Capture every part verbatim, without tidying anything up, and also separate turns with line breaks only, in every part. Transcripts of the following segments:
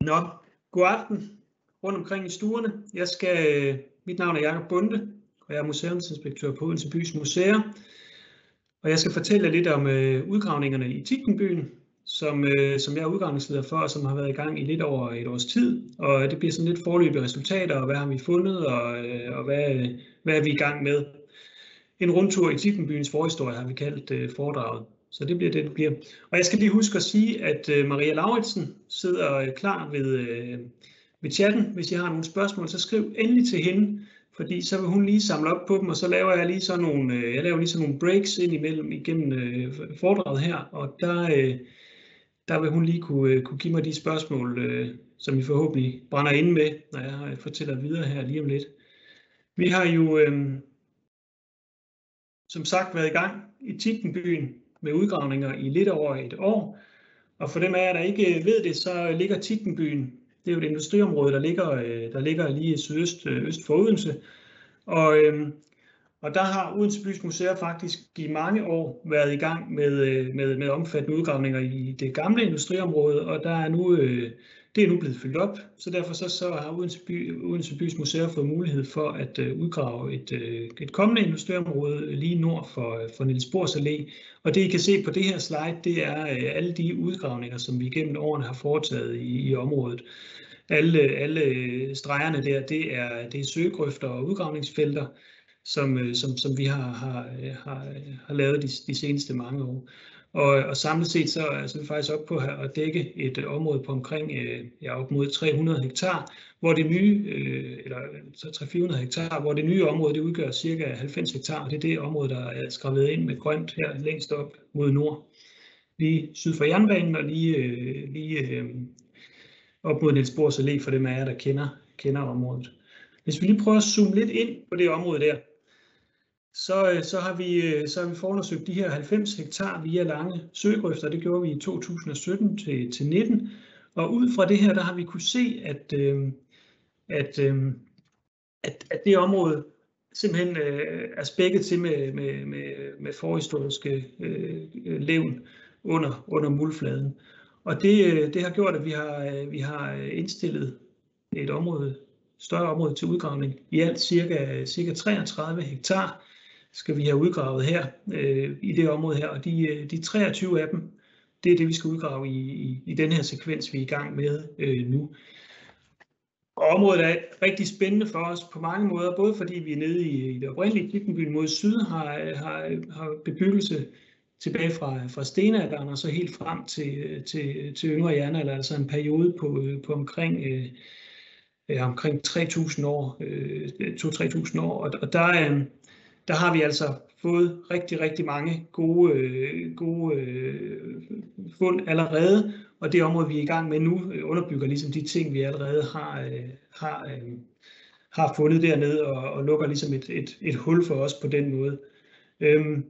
Nå, god aften rundt omkring i stuerne. Jeg skal, mit navn er Jakob Bunde, og jeg er museumsinspektør på Odense Bys Museer. Og jeg skal fortælle lidt om øh, udgravningerne i Tietgenbyen, som, øh, som jeg er udgravningsleder for, og som har været i gang i lidt over et års tid. Og det bliver sådan lidt foreløbige resultater, og hvad har vi fundet, og, øh, og hvad, hvad er vi i gang med. En rundtur i Tietgenbyens forhistorie har vi kaldt øh, foredraget. Så det bliver det, det bliver. Og jeg skal lige huske at sige, at øh, Maria Lauritsen sidder øh, klar ved, øh, ved chatten. Hvis I har nogle spørgsmål, så skriv endelig til hende, fordi så vil hun lige samle op på dem, og så laver jeg lige sådan nogle, øh, jeg laver lige sådan nogle breaks ind imellem igennem øh, foredraget her, og der, øh, der vil hun lige kunne, øh, kunne give mig de spørgsmål, øh, som I forhåbentlig brænder inde med, når jeg fortæller videre her lige om lidt. Vi har jo øh, som sagt været i gang i Tietgenbyen med udgravninger i lidt over et år. Og for dem af jer, der ikke ved det, så ligger Tietgenbyen, det er jo et industriområde, der ligger, der ligger lige sydøst øst for Odense. Og, og der har Odense Bys Museer faktisk i mange år været i gang med, med, med omfattende udgravninger i det gamle industriområde, og der er nu, det er nu blevet fyldt op. Så derfor så, så har Odense, By, Odense Bys Museer fået mulighed for at udgrave et, et kommende industriområde lige nord for, for Niels Bohrs Allé. Og det I kan se på det her slide, det er alle de udgravninger, som vi gennem årene har foretaget i, i området. Alle, alle stregerne der, det er, det er søgegrøfter og udgravningsfelter, som, som, som vi har, har, har, har lavet de, de seneste mange år. Og, og samlet set så er vi faktisk oppe på at dække et område på omkring ja, op mod tre hundrede hektar, hvor det nye, eller så tre til fire hundrede hektar, hvor det nye område det udgør cirka halvfems hektar. Det er det område, der er skrevet ind med grønt her længst op mod nord. Lige syd for jernbanen og lige, lige op mod Niels Bohrs Allé for dem af jer, der kender, kender området. Hvis vi lige prøver at zoome lidt ind på det område der, så, så, har vi, så har vi forundersøgt de her halvfems hektar via lange søgegrøfter. Det gjorde vi i to tusind og sytten til, til nitten. Og ud fra det her, der har vi kunne se, at, at, at, at det område simpelthen er spækket til med, med, med, med forhistoriske øh, levn under, under muldfladen. Og det, det har gjort, at vi har, vi har indstillet et område, større område til udgravning. I alt cirka, cirka treogtredive hektar skal vi have udgravet her øh, i det område her, og de, de treogtyve af dem, det er det, vi skal udgrave i, i, i den her sekvens, vi er i gang med øh, nu. Og området er rigtig spændende for os på mange måder, både fordi vi er nede i, i det oprindelige Tietgenbyen mod syd, har, har, har bebyggelse tilbage fra, fra stenalderen og så helt frem til, til, til yngre jernalder, altså en periode på, på omkring øh, Ja, omkring tre tusind år, øh, to til tre tusind år, og, og der, øh, der har vi altså fået rigtig, rigtig mange gode, øh, gode øh, fund allerede, og det område, vi er i gang med nu, øh, underbygger ligesom de ting, vi allerede har, øh, har, øh, har fundet dernede, og, og lukker ligesom et, et, et hul for os på den måde. Øhm,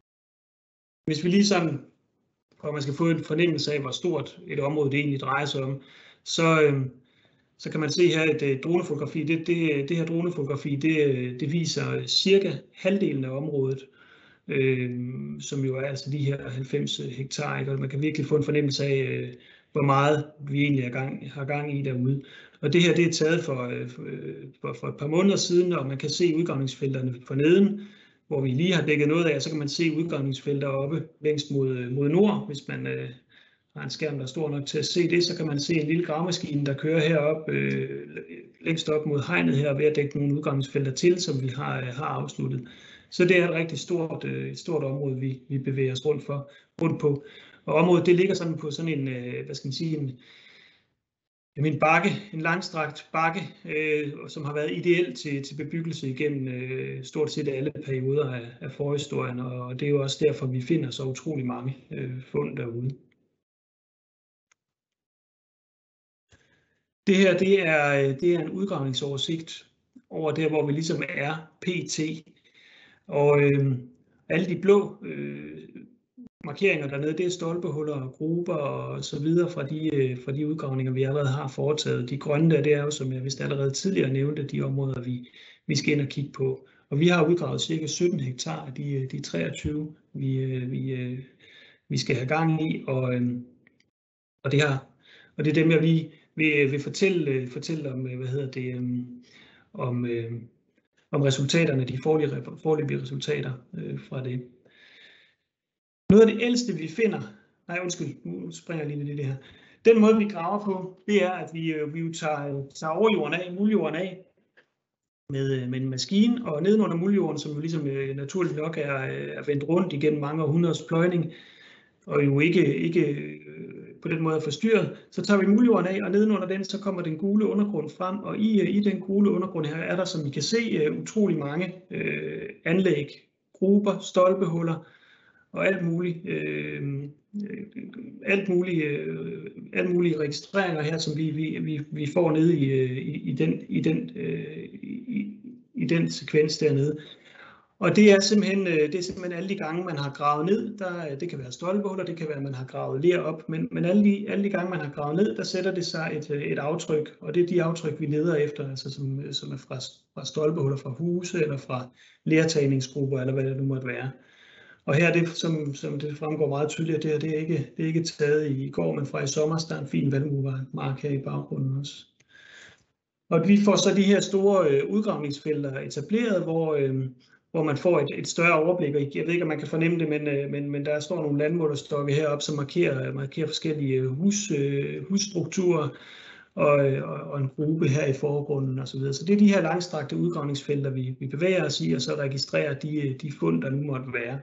hvis vi lige sådan, og man skal få en fornemmelse af, hvor stort et område det egentlig drejer sig om, så øh, Så kan man se her et dronefotografi. Det, det, det her dronefotografi det, det viser cirka halvdelen af området, øh, som jo er altså de her halvfems hektar. Ikke? Og man kan virkelig få en fornemmelse af, øh, hvor meget vi egentlig er gang, har gang i derude. Og det her det er taget for, for, for et par måneder siden, og man kan se udgravningsfelterne for neden, hvor vi lige har dækket noget af, så kan man se udgravningsfelter oppe længst mod, mod nord, hvis man øh, har en skærm, der er stor nok til at se det, så kan man se en lille gravemaskine, der kører herop, øh, længst op mod hegnet her, ved at dække nogle udgravningsfelter til, som vi har, har afsluttet. Så det er et rigtig stort, øh, et stort område, vi, vi bevæger os rundt, for, rundt på. Og området det ligger sådan på sådan en, øh, hvad skal man sige, en, en bakke, en langstrakt bakke, øh, som har været ideel til, til bebyggelse igennem øh, stort set alle perioder af, af forhistorien, og det er jo også derfor, vi finder så utrolig mange øh, fund derude. Det her det er, det er en udgravningsoversigt over der, hvor vi ligesom er P T. Og øh, alle de blå øh, markeringer dernede, det er stolpehuller og gruber og så videre fra de, øh, fra de udgravninger, vi allerede har foretaget. De grønne der, det er jo, som jeg vist allerede tidligere nævnte, de områder, vi, vi skal ind og kigge på. Og vi har udgravet cirka sytten hektar af de, de treogtyve, vi, vi, vi skal have gang i. Og, øh, og, det, her, og det er dem, jeg lige vil, vil fortælle, fortælle om, hvad hedder det, om, om resultaterne, de foreløbige, foreløbige resultater fra det. Noget af det ældste, vi finder, nej undskyld, nu springer jeg lige lidt i det her. Den måde, vi graver på, det er, at vi, vi jo tager, tager overjorden af, muldjorden af, med, med en maskine, og nedenunder muldjorden, som jo ligesom naturligt nok er, er vendt rundt igennem mange århundreders pløjning, og jo ikke, ikke på den måde er forstyrret, så tager vi muldjorden af, og nedenunder den, så kommer den gule undergrund frem, og i, i den gule undergrund her er der, som I kan se, utrolig mange øh, anlæg, gruber, stolpehuller, og alt muligt, øh, alt muligt, øh, alt mulige registreringer her, som vi, vi, vi får nede i, i, i, den, i, den, øh, i, i den sekvens dernede. Og det er simpelthen, det er simpelthen alle de gange, man har gravet ned. Der, det kan være stolpehuller, det kan være, at man har gravet ler op, men, men alle, de, alle de gange, man har gravet ned, der sætter det sig et, et aftryk, og det er de aftryk, vi leder efter, altså som, som er fra, fra stolpehuller, fra huse eller fra lertagningsgrupper, eller hvad det nu måtte være. Og her er det, som, som det fremgår meget tydeligt, at det her det er, ikke, det er ikke taget i går, men fra i sommer. Der er en fin valmuemark her i baggrunden også. Og vi får så de her store øh, udgravningsfelter etableret, hvor, øh, hvor man får et, et større overblik. Og jeg ved ikke, om man kan fornemme det, men, øh, men, men der står nogle landmålerstokke heroppe, som markerer, markerer forskellige hus, øh, husstrukturer og, og, og en gruppe her i forgrunden osv. Så, så det er de her langstrakte udgravningsfelter, vi, vi bevæger os i, og så registrerer de, de fund, der nu måtte være.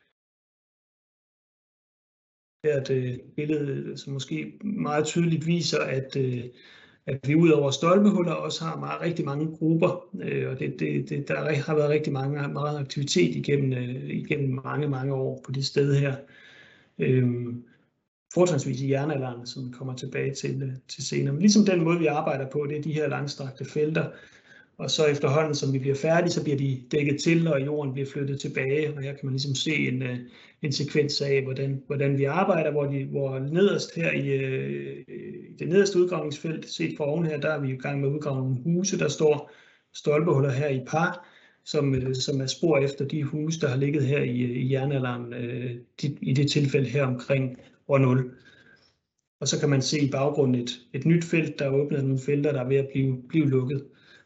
Her er et billede, som måske meget tydeligt viser, at, at vi ud over stolpehuller også har meget, rigtig mange grupper, og det, det, det, der har været rigtig mange, meget aktivitet igennem, igennem mange, mange år på det sted her. Øhm, fortrinsvis i jernalderen, som vi kommer tilbage til, til senere. Men ligesom den måde, vi arbejder på, det er de her langstrakte felter. Og så efterhånden, som vi bliver færdige, så bliver de dækket til, og jorden bliver flyttet tilbage. Og her kan man ligesom se en, en sekvens af, hvordan, hvordan vi arbejder, hvor, de, hvor nederst her i, i det nederste udgravningsfelt, set fra oven her, der er vi i gang med at udgrave nogle huse. Der står stolpehuller her i par, som, som er spor efter de huse, der har ligget her i, i jernalderen, de, i det tilfælde her omkring år nul. Og så kan man se i baggrunden et, et nyt felt, der er åbnet nogle felter, der er ved at blive, blive lukket.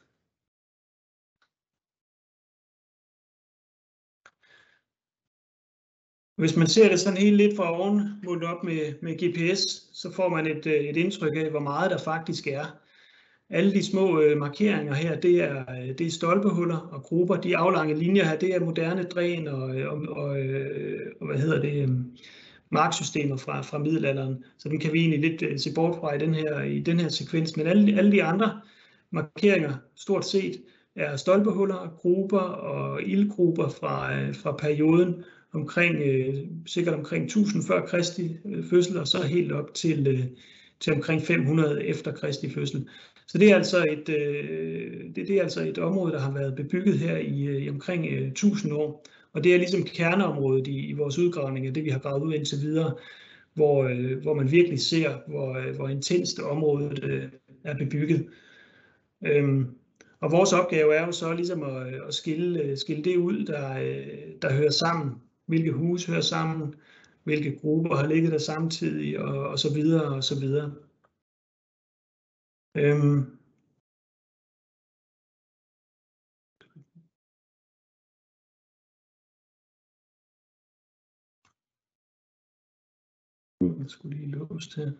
Hvis man ser det sådan helt lidt fra oven, målt op med, med G P S, så får man et, et indtryk af, hvor meget der faktisk er. Alle de små øh, markeringer her, det er, det er stolpehuller og grupper. De aflange linjer her, det er moderne dræn og, og, og, og hvad hedder det, marksystemer fra, fra middelalderen. Så den kan vi egentlig lidt se bort fra i den her, i den her sekvens. Men alle, alle de andre markeringer, stort set, er stolpehuller, grupper og ildgrupper fra, fra perioden omkring, øh, sikkert omkring tusind før Kristi fødsel, og så helt op til, øh, til omkring fem hundrede efter Kristi fødsel. Så det er altså et, øh, det, det er altså et område, der har været bebygget her i, i omkring øh, tusind år. Og det er ligesom kerneområdet i, i vores udgravninger, det vi har gravet ud indtil videre, hvor, øh, hvor man virkelig ser, hvor, øh, hvor intenst området øh, er bebygget. Øhm, og vores opgave er jo så ligesom at, at skille, skille det ud, der, der hører sammen. Hvilke huse hører sammen, hvilke grupper har ligget der samtidig, og, og så videre, og så videre. Øhm. Jeg skulle lige låse det.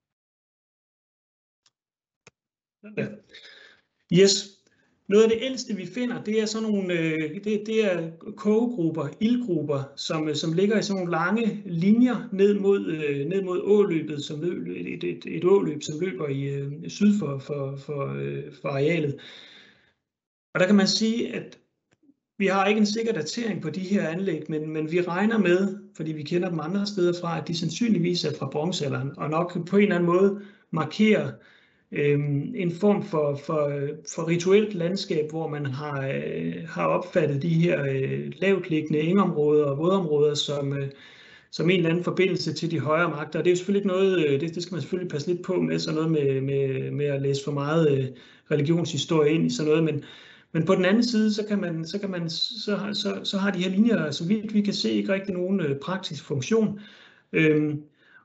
Ja. Yes. Noget af det ældste, vi finder, det er sådan nogle, det, det er kogegrupper, ildgrupper, som, som ligger i sådan nogle lange linjer ned mod, ned mod åløbet, som løb, et, et, et åløb, som løber i syd for, for, for, for arealet. Og der kan man sige, at vi har ikke en sikker datering på de her anlæg, men, men vi regner med, fordi vi kender dem andre steder fra, at de sandsynligvis er fra bronzealderen, og nok på en eller anden måde markerer en form for, for, for rituelt landskab, hvor man har, har opfattet de her lavtliggende engområder og vådområder som, som en eller anden forbindelse til de højere magter. Det er jo selvfølgelig ikke noget, det, det skal man selvfølgelig passe lidt på med, sådan noget med, med, med at læse for meget religionshistorie ind i sådan noget, men, men på den anden side, så, kan man, så, kan man, så, så, så har de her linjer, så vidt vi kan se, ikke rigtig nogen praktisk funktion. Øhm,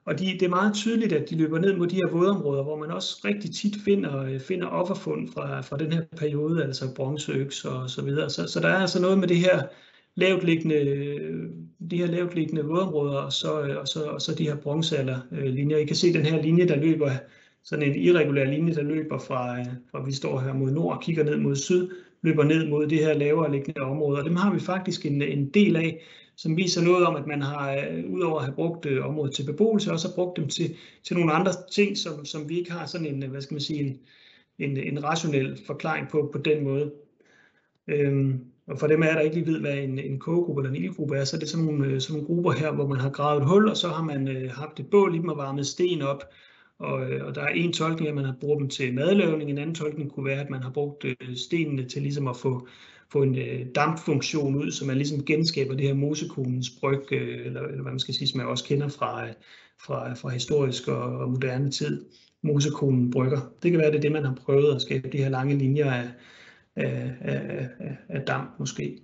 Og de, det er meget tydeligt, at de løber ned mod de her vådområder, hvor man også rigtig tit finder, finder offerfund fra, fra den her periode, altså bronzeøks og så videre. Så, så der er altså noget med det her lavtliggende, de her lavtliggende vådområder, og så, og så, og så de her bronzealderlinjer. I kan se den her linje, der løber, sådan en irregulær linje, der løber fra, fra vi står her mod nord og kigger ned mod syd, løber ned mod det her lavere liggende område. Og dem har vi faktisk en, en del af, som viser noget om, at man har, udover at have brugt øh, området til beboelse, også har brugt dem til, til nogle andre ting, som, som vi ikke har sådan en, hvad skal man sige, en, en, en rationel forklaring på på den måde. Øhm, og for dem er der ikke lige ved, hvad en, en kogegruppe eller en ildgruppe er, så er det sådan nogle, sådan nogle grupper her, hvor man har gravet et hul, og så har man øh, haft et bål i dem og varmet sten op. Og, og der er en tolkning, at man har brugt dem til madlavning, en anden tolkning kunne være, at man har brugt øh, stenene til ligesom at få få en øh, dampfunktion ud, så man ligesom genskaber det her mosekonens bryg, øh, eller, eller hvad man skal sige, som jeg også kender fra, fra, fra historisk og, og moderne tid. Mosekonen brygger. Det kan være, det er det, man har prøvet at skabe de her lange linjer af, af, af, af, af damp måske.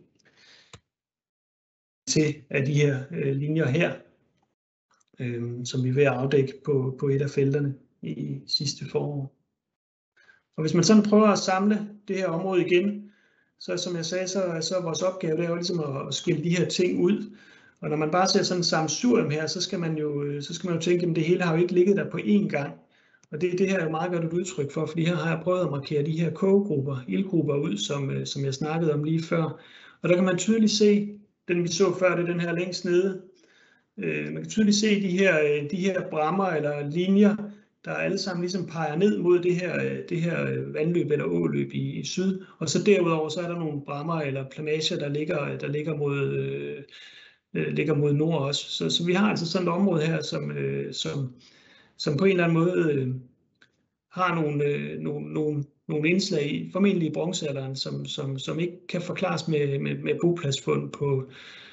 Til af de her øh, linjer her, øh, som vi er ved at afdække på, på et af felterne i sidste forår. Og hvis man sådan prøver at samle det her område igen, så som jeg sagde, så, så er vores opgave det er jo ligesom at, at skille de her ting ud. Og når man bare ser sådan en sammensurium her, så skal man jo, så skal man jo tænke, at det hele har jo ikke ligget der på én gang. Og det, det her er jo meget godt et udtryk for, fordi her har jeg prøvet at markere de her kogegrupper, ildgrupper ud, som, som jeg snakkede om lige før. Og der kan man tydeligt se, den vi så før, det er den her længst nede. Man kan tydeligt se de her, de her brammer eller linjer, der alle sammen ligesom peger ned mod det her, det her vandløb eller åløb i, i syd. Og så derudover så er der nogle brammer eller plamager, der ligger, der ligger, mod, øh, ligger mod nord også. Så, så vi har altså sådan et område her, som, øh, som, som på en eller anden måde øh, har nogle, øh, nogle, nogle, nogle indslag i, formentlig i bronzealderen, som, som, som ikke kan forklares med, med, med bopladsfund på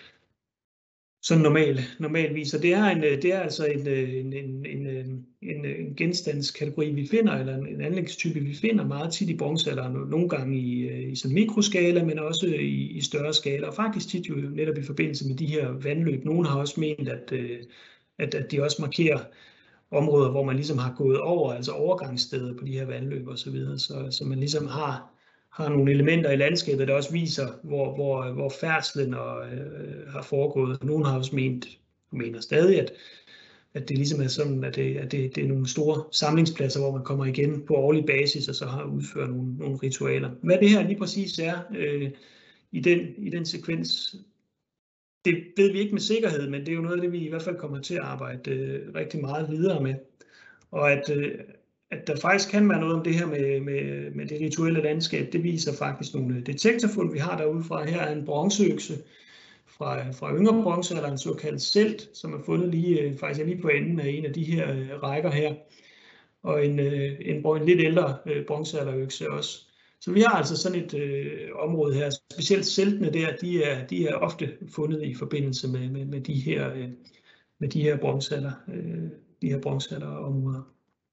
sådan normal, normalvis. Og det er, en, det er altså en, en, en, en, en, en genstandskategori, vi finder, eller en anlægstype, vi finder meget tit i bronzealderen, nogle gange i, i sådan mikroskala, men også i, i større skala, og faktisk tit jo netop i forbindelse med de her vandløb. Nogle har også ment, at, at, at de også markerer områder, hvor man ligesom har gået over, altså overgangssteder på de her vandløb og så videre, så, så man ligesom har har nogle elementer i landskabet, der også viser, hvor, hvor, hvor færdslen og, øh, har foregået. Nogle har også ment, mener stadig, at, at det ligesom er sådan, at, det, at det, det er nogle store samlingspladser, hvor man kommer igen på årlig basis, og så har udført nogle, nogle ritualer. Hvad det her lige præcis er øh, i, den, i den sekvens, det ved vi ikke med sikkerhed, men det er jo noget af det, vi i hvert fald kommer til at arbejde øh, rigtig meget videre med. Og at øh, at der faktisk kan være noget om det her med, med, med det rituelle landskab, det viser faktisk nogle detektorfund, vi har derude fra. Her er en bronzeøkse fra, fra yngre bronzealder, en såkaldt selt, som er fundet lige, faktisk er lige på enden af en af de her rækker her, og en, en, en lidt ældre bronzealderøkse også. Så vi har altså sådan et øh, område her, specielt seltene der, de er, de er ofte fundet i forbindelse med, med, med de her, øh, med de her bronzealder, øh, de her bronzealderområder.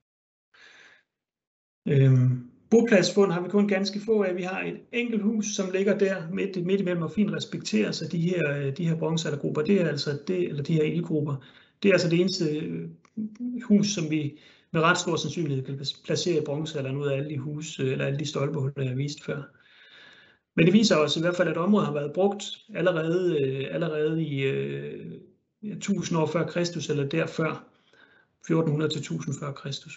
Øhm, bopladsfund har vi kun ganske få af. Vi har et enkelt hus, som ligger der midt, midt imellem og fint respekteres af de her, de her bronzealdergrupper. Det er altså det, eller de her ildgrupper. Det er altså det eneste hus, som vi med ret stor sandsynlighed kan placere i bronzealderen ud af alle de hus, eller alle de stolpehuller, jeg viste før. Men det viser også i hvert fald, at området har været brugt allerede, allerede i øh, tusind år før Kristus, eller derfør, fjorten hundrede til tusind før Kristus.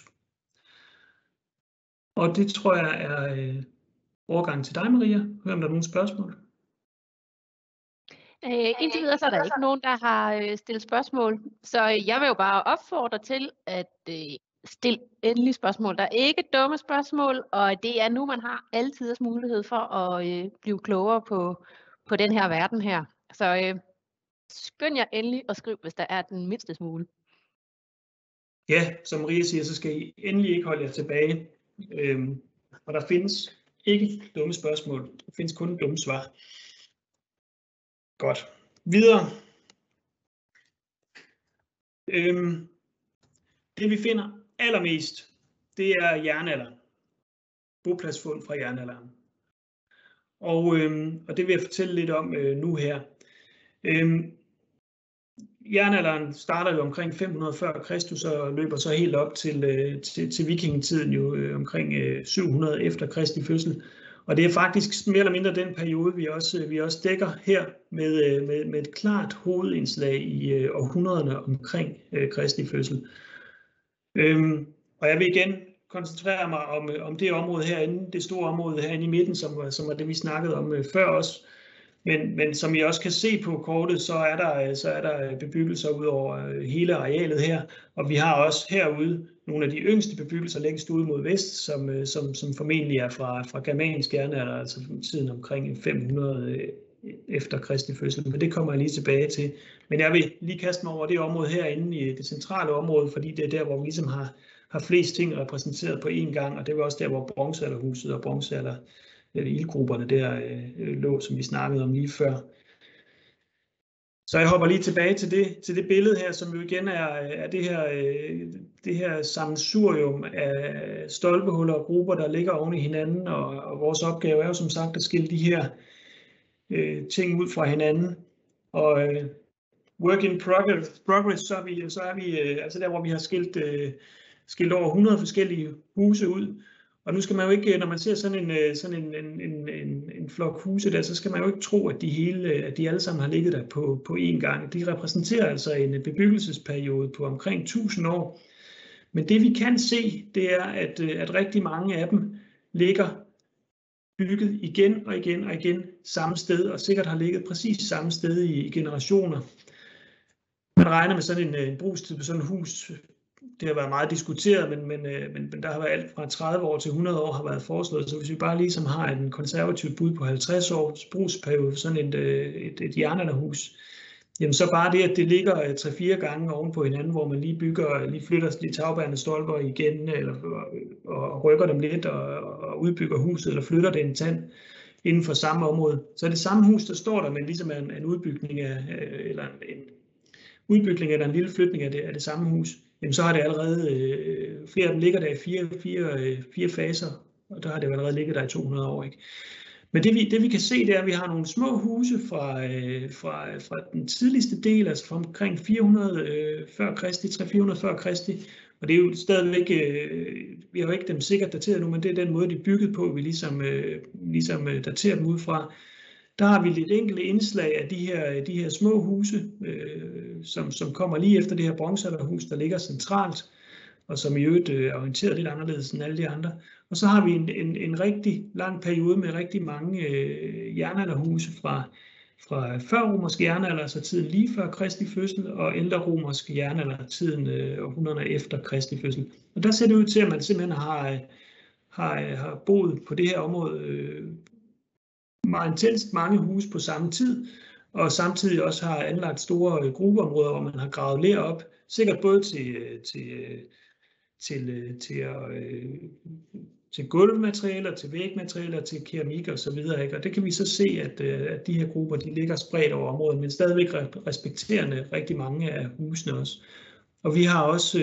Og det tror jeg er øh, overgang til dig, Maria. Hør om der er nogle spørgsmål.
Øh, indtil videre så er der ikke nogen, der har øh, stillet spørgsmål. Så jeg vil jo bare opfordre til at øh, stille endelig spørgsmål. Der er ikke dumme spørgsmål, og det er nu, man har altid mulighed for at øh, blive klogere på, på den her verden her. Så øh, skynd jer endelig at skrive, hvis der er den mindste smule.
Ja, som Maria siger, så skal I endelig ikke holde jer tilbage. Øhm, og der findes ikke dumme spørgsmål. Der findes kun dumme svar. Godt. Videre. Øhm, det vi finder allermest, det er jernalderen. Bopladsfund fra jernalderen. Og, øhm, og det vil jeg fortælle lidt om øh, nu her. Øhm, jernalderen starter jo omkring fem hundrede før Kristus og løber så helt op til, øh, til, til vikingetiden jo øh, omkring øh, syv hundrede efter Kristi fødsel. Og det er faktisk mere eller mindre den periode, vi også, vi også dækker her med, med, med et klart hovedindslag i øh, århundrederne omkring øh, Kristi fødsel. Øhm, og jeg vil igen koncentrere mig om, om det område herinde, det store område herinde i midten, som var, som var det, vi snakkede om øh, før også. Men, men som I også kan se på kortet, så er der, så er der bebyggelser ud over hele arealet her. Og vi har også herude nogle af de yngste bebyggelser længst ude mod vest, som, som, som formentlig er fra, fra germansk jernalder, altså tiden omkring fem hundrede efter Kristi fødsel. Men det kommer jeg lige tilbage til. Men jeg vil lige kaste mig over det område herinde i det centrale område, fordi det er der, hvor vi ligesom har, har flest ting repræsenteret på én gang. Og det var også der, hvor bronzealderhuset og bronzealder ildgrupperne der øh, lå, som vi snakkede om lige før. Så jeg hopper lige tilbage til det, til det billede her, som jo igen er, er det her, øh, det her sammensurium af stolpehuller og grupper, der ligger oven i hinanden, og, og vores opgave er jo som sagt at skille de her øh, ting ud fra hinanden. Og øh, work in progress, progress så er vi, så er vi øh, altså der, hvor vi har skilt, øh, skilt over hundrede forskellige huse ud. Og nu skal man jo ikke, når man ser sådan en, sådan en, en, en, en flok huse der, så skal man jo ikke tro, at de, hele, at de alle sammen har ligget der på, på én gang. De repræsenterer altså en bebyggelsesperiode på omkring tusind år. Men det vi kan se, det er, at, at rigtig mange af dem ligger bygget igen og igen og igen samme sted, og sikkert har ligget præcis samme sted i generationer. Man regner med sådan en, en brugstid på sådan et hus. Det har været meget diskuteret, men, men, men, men der har været alt fra tredive år til hundrede år har været foreslået. Så hvis vi bare ligesom har en konservativ bud på halvtreds års brugsperiode for sådan et, et, et jernalderhus, jamen så bare det, at det ligger tre fire gange oven på hinanden, hvor man lige bygger, lige flytter de tagbærende stolper igen, eller, og, og rykker dem lidt og, og udbygger huset, eller flytter det en tand inden for samme område. Så er det samme hus, der står der, men ligesom en, en udbygning af, eller en, en udbygning eller en lille flytning af det, af det samme hus. Jamen, så har det allerede, øh, flere af dem ligger der i fire, fire, øh, fire faser, og der har det jo allerede ligget der i to hundrede år. Ikke? Men det vi, det vi kan se, det er, at vi har nogle små huse fra, øh, fra, fra den tidligste del, altså fra omkring fire hundrede øh, før Kristi, tre fire hundrede før Kristi, og det er jo stadigvæk, øh, vi har jo ikke dem sikkert dateret nu, men det er den måde, de er bygget på, vi ligesom, øh, ligesom daterer dem ud fra. Der har vi lidt enkelte indslag af de her, de her små huse, øh, som, som kommer lige efter det her bronzealderhus, der ligger centralt, og som i øvrigt er orienteret lidt anderledes end alle de andre. Og så har vi en, en, en rigtig lang periode med rigtig mange øh, jernalderhuse fra, fra før-romersk jernalder, altså tiden lige før Kristi fødsel, og ældre-romersk jernalder, tiden øh, århundrederne efter Kristi fødsel. Og der ser det ud til, at man simpelthen har, har, har boet på det her område øh, meget intenst mange huse på samme tid, og samtidig også har anlagt store gruppeområder, hvor man har gravet ler op, sikkert både til, til, til, til, til gulvmaterialer, til vægmaterialer, til keramik og så videre. Ikke? Og det kan vi så se, at, at de her grupper de ligger spredt over området, men stadigvæk respekterende rigtig mange af husene også. Og vi har også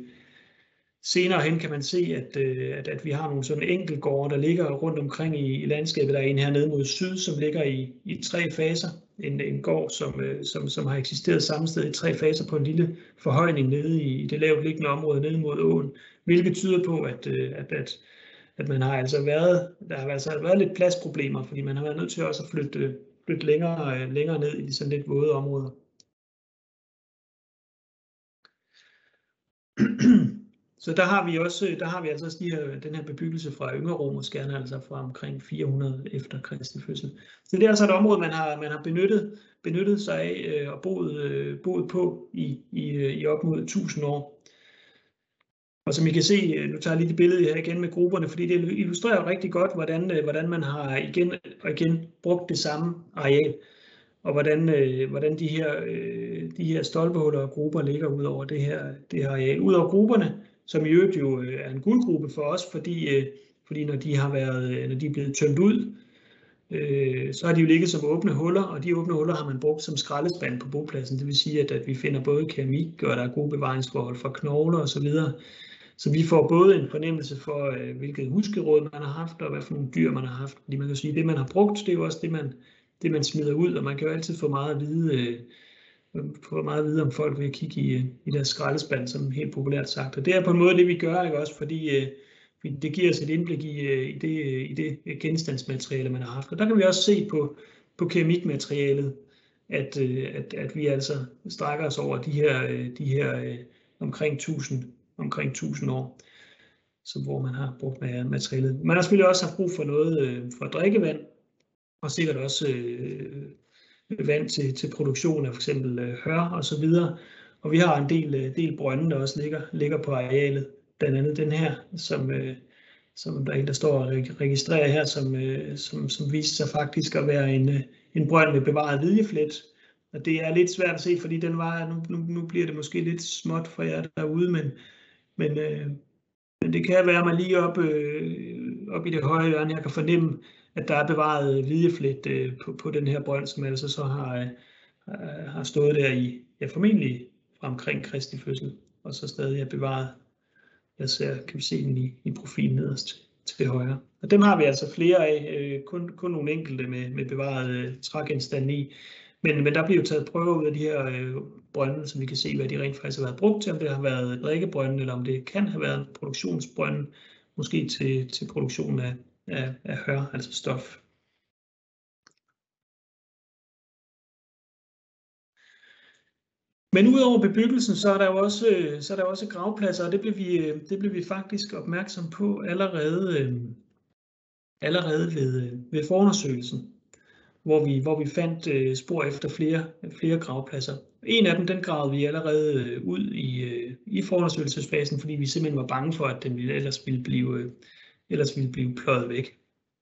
senere hen kan man se, at, at, at vi har nogle sådan enkeltgårde, der ligger rundt omkring i, i landskabet. Der er en her nede mod syd, som ligger i, i tre faser. En, en gård, som, som, som har eksisteret samme sted i tre faser på en lille forhøjning nede i, i det lavt liggende område nede mod åen. Hvilket tyder på, at, at, at, at man har altså været, der har altså været lidt pladsproblemer, fordi man har været nødt til også at flytte, flytte længere, længere ned i de sådan lidt våde områder. Så der har vi også, der har vi altså de her, den her bebyggelse fra yngre romersk jernalder, altså fra omkring fire hundrede efter Kristi fødsel. Så det er altså et område, man har, man har benyttet, benyttet sig af og boet, boet på i, i, i op mod tusind år. Og som I kan se, nu tager jeg lige det billede her igen med grupperne, fordi det illustrerer rigtig godt, hvordan, hvordan man har igen og igen brugt det samme areal. Og hvordan, øh, hvordan de her, øh, de her stolpehuller og grupper ligger ud over det her, det her areal. Ud over grupperne, som i øvrigt jo er en guldgruppe for os, fordi, øh, fordi når de har været, når de er blevet tømt ud, øh, så har de jo ligget som åbne huller, og de åbne huller har man brugt som skraldespand på bopladsen. Det vil sige, at, at vi finder både keramik, og der er gode bevaringsforhold for knogler osv. Så, så vi får både en fornemmelse for, øh, hvilket husgeråd man har haft, og hvad for nogle dyr man har haft. Fordi man kan sige, at det man har brugt, det er jo også det man det man smider ud, og man kan jo altid få meget at vide, få meget at vide om folk ved at kigge i, i deres skraldespand, som helt populært sagt. Og det er på en måde det, vi gør, ikke også, fordi det giver os et indblik i, i, det, i det genstandsmateriale, man har haft. Og der kan vi også se på, på keramikmaterialet, at, at, at vi altså strækker os over de her, de her omkring tusind, omkring tusind år, så hvor man har brugt materialet. Man har selvfølgelig også haft brug for noget for drikkevand, og sikkert også øh, vand til, til produktion af for eksempel øh, hør og så videre. Og vi har en del, del brønde, der også ligger, ligger på arealet. Blandt andet den her, som, øh, som der er en, der står og registrerer her, som, øh, som, som viste sig faktisk at være en, en brønd med bevaret viljeflet. Og det er lidt svært at se, fordi den var, nu, nu, nu bliver det måske lidt småt for jer derude, men, men, øh, men det kan være, at man lige oppe øh, op i det høje hjørne, jeg kan fornemme, at der er bevaret viljeflet øh, på, på den her brønd, som altså så har, øh, har stået der i, ja, formentlig fra omkring Kristi fødsel, og så stadig er bevaret. Jeg ser, kan vi se den i, i profilen nederst til, til højre. Og dem har vi altså flere af, øh, kun, kun nogle enkelte med, med bevaret øh, trægenstande i. Men, men der bliver jo taget prøver ud af de her øh, brønde, så vi kan se, hvad de rent faktisk har været brugt til, om det har været drikkebrønde, eller om det kan have været produktionsbrønde, måske til, til produktion af, af, af hør, altså stof. Men udover bebyggelsen, så er der jo også, så er der også gravpladser, og det blev vi, det blev vi faktisk opmærksom på allerede, allerede ved, ved forundersøgelsen, hvor vi, hvor vi fandt spor efter flere, flere gravpladser. En af dem, den gravede vi allerede ud i, i forundersøgelsesfasen, fordi vi simpelthen var bange for, at den ville, ellers, ville blive, ellers ville blive pløjet væk.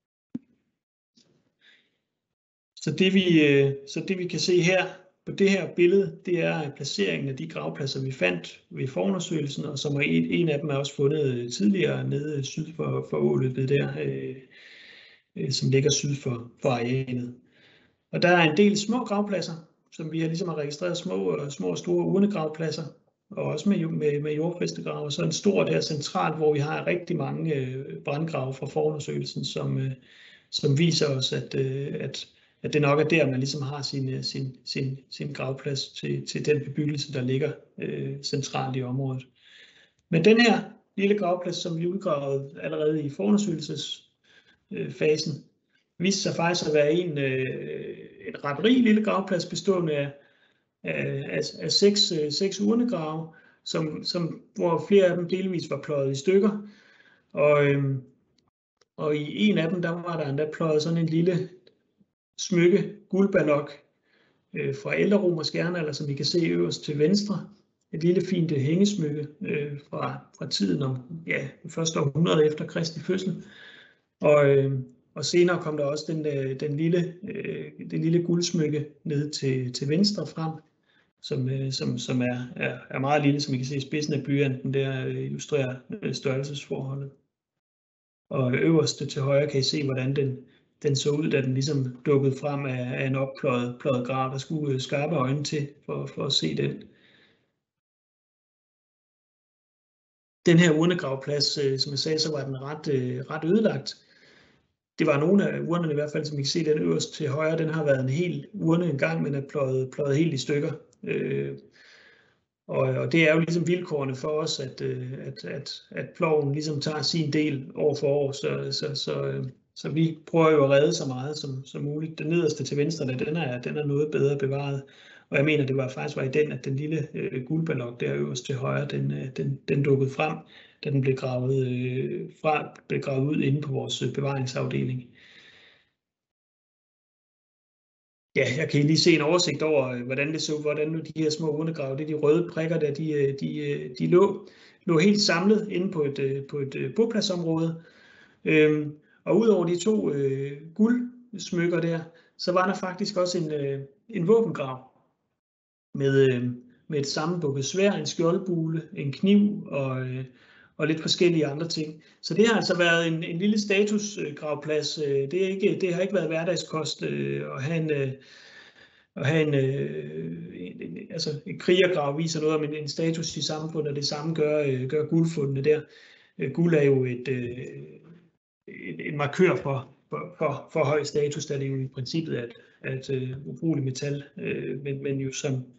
Så det, vi, så det vi kan se her på det her billede, det er placeringen af de gravpladser, vi fandt ved forundersøgelsen, og som en, en af dem er også fundet tidligere nede syd for, for åløbet der, øh, som ligger syd for, for arealet. Og der er en del små gravpladser, som vi har ligesom har registreret, små, små og store urnegravpladser, og også med, med, med jordfæstegrave. Så en stor der centralt, hvor vi har rigtig mange øh, brandgrave fra forundersøgelsen, som, øh, som viser os, at, øh, at at det nok er der, man ligesom har sin, sin, sin, sin gravplads til, til den bebyggelse, der ligger øh, centralt i området. Men den her lille gravplads, som vi udgravede allerede i forundersøgelsesfasen, øh, viste sig faktisk at være en, øh, en ret rig lille gravplads, bestående af, af, af, af seks, øh, seks urnegrave, som, som, hvor flere af dem delvis var pløjet i stykker. Og, øh, og i en af dem, der var der endda pløjet sådan en lille smykke, guldbalok øh, fra ældreromersk jernalder, som vi kan se øverst til venstre. Et lille fint hængesmykke øh, fra, fra tiden om ja, det første århundrede efter Kristi fødsel. Og, øh, og senere kom der også den, øh, den lille, øh, det lille guldsmykke ned til, til venstre frem, som, øh, som, som er, er, er meget lille, som I kan se i spidsen af blyanten, der øh, illustrerer øh, størrelsesforholdet. Og øverst til højre kan I se, hvordan den Den så ud, da den ligesom dukkede frem af, af en oppløjet pløjet grav. Der skulle skarpe øjne til for, for at se den. Den her urnegravplads, øh, som jeg sagde, så var den ret, øh, ret ødelagt. Det var nogle af urnerne i hvert fald, som I kan se, den øverst til højre, den har været en hel urne engang, men er pløjet, pløjet helt i stykker. Øh, og, og det er jo ligesom vilkårene for os, at, at, at, at ploven ligesom tager sin del år for år, så, så, så Så vi prøver jo at redde så meget som, som muligt. Den nederste til venstre, den er, den er noget bedre bevaret. Og jeg mener, det var faktisk var i den, at den lille øh, guldbalok der øverst til højre, den, øh, den, den dukkede frem, da den blev gravet, øh, fra, blev gravet ud inde på vores bevaringsafdeling. Ja, jeg kan lige se en oversigt over, hvordan det så, hvordan nu de her små urnegrave, det er de røde prikker der, de, de, de lå, lå helt samlet inde på et, på et bopladsområde. Øhm, Og udover de to øh, guldsmykker der, så var der faktisk også en, øh, en våbengrav med, øh, med et sammenbukket sværd, en skjoldbule, en kniv og, øh, og lidt forskellige andre ting. Så det har altså været en, en lille statusgravplads. Det, er ikke, det har ikke været hverdagskost øh, at have en, øh, at have en, øh, en, en altså en krigergrav viser noget om en, en status i samfundet, og det samme gør, øh, gør guldfundene der. Øh, guld er jo et øh, en markør for, for, for, for høj status, da det jo i princippet er et, et uh, ubrugeligt metal, uh, men, men jo som,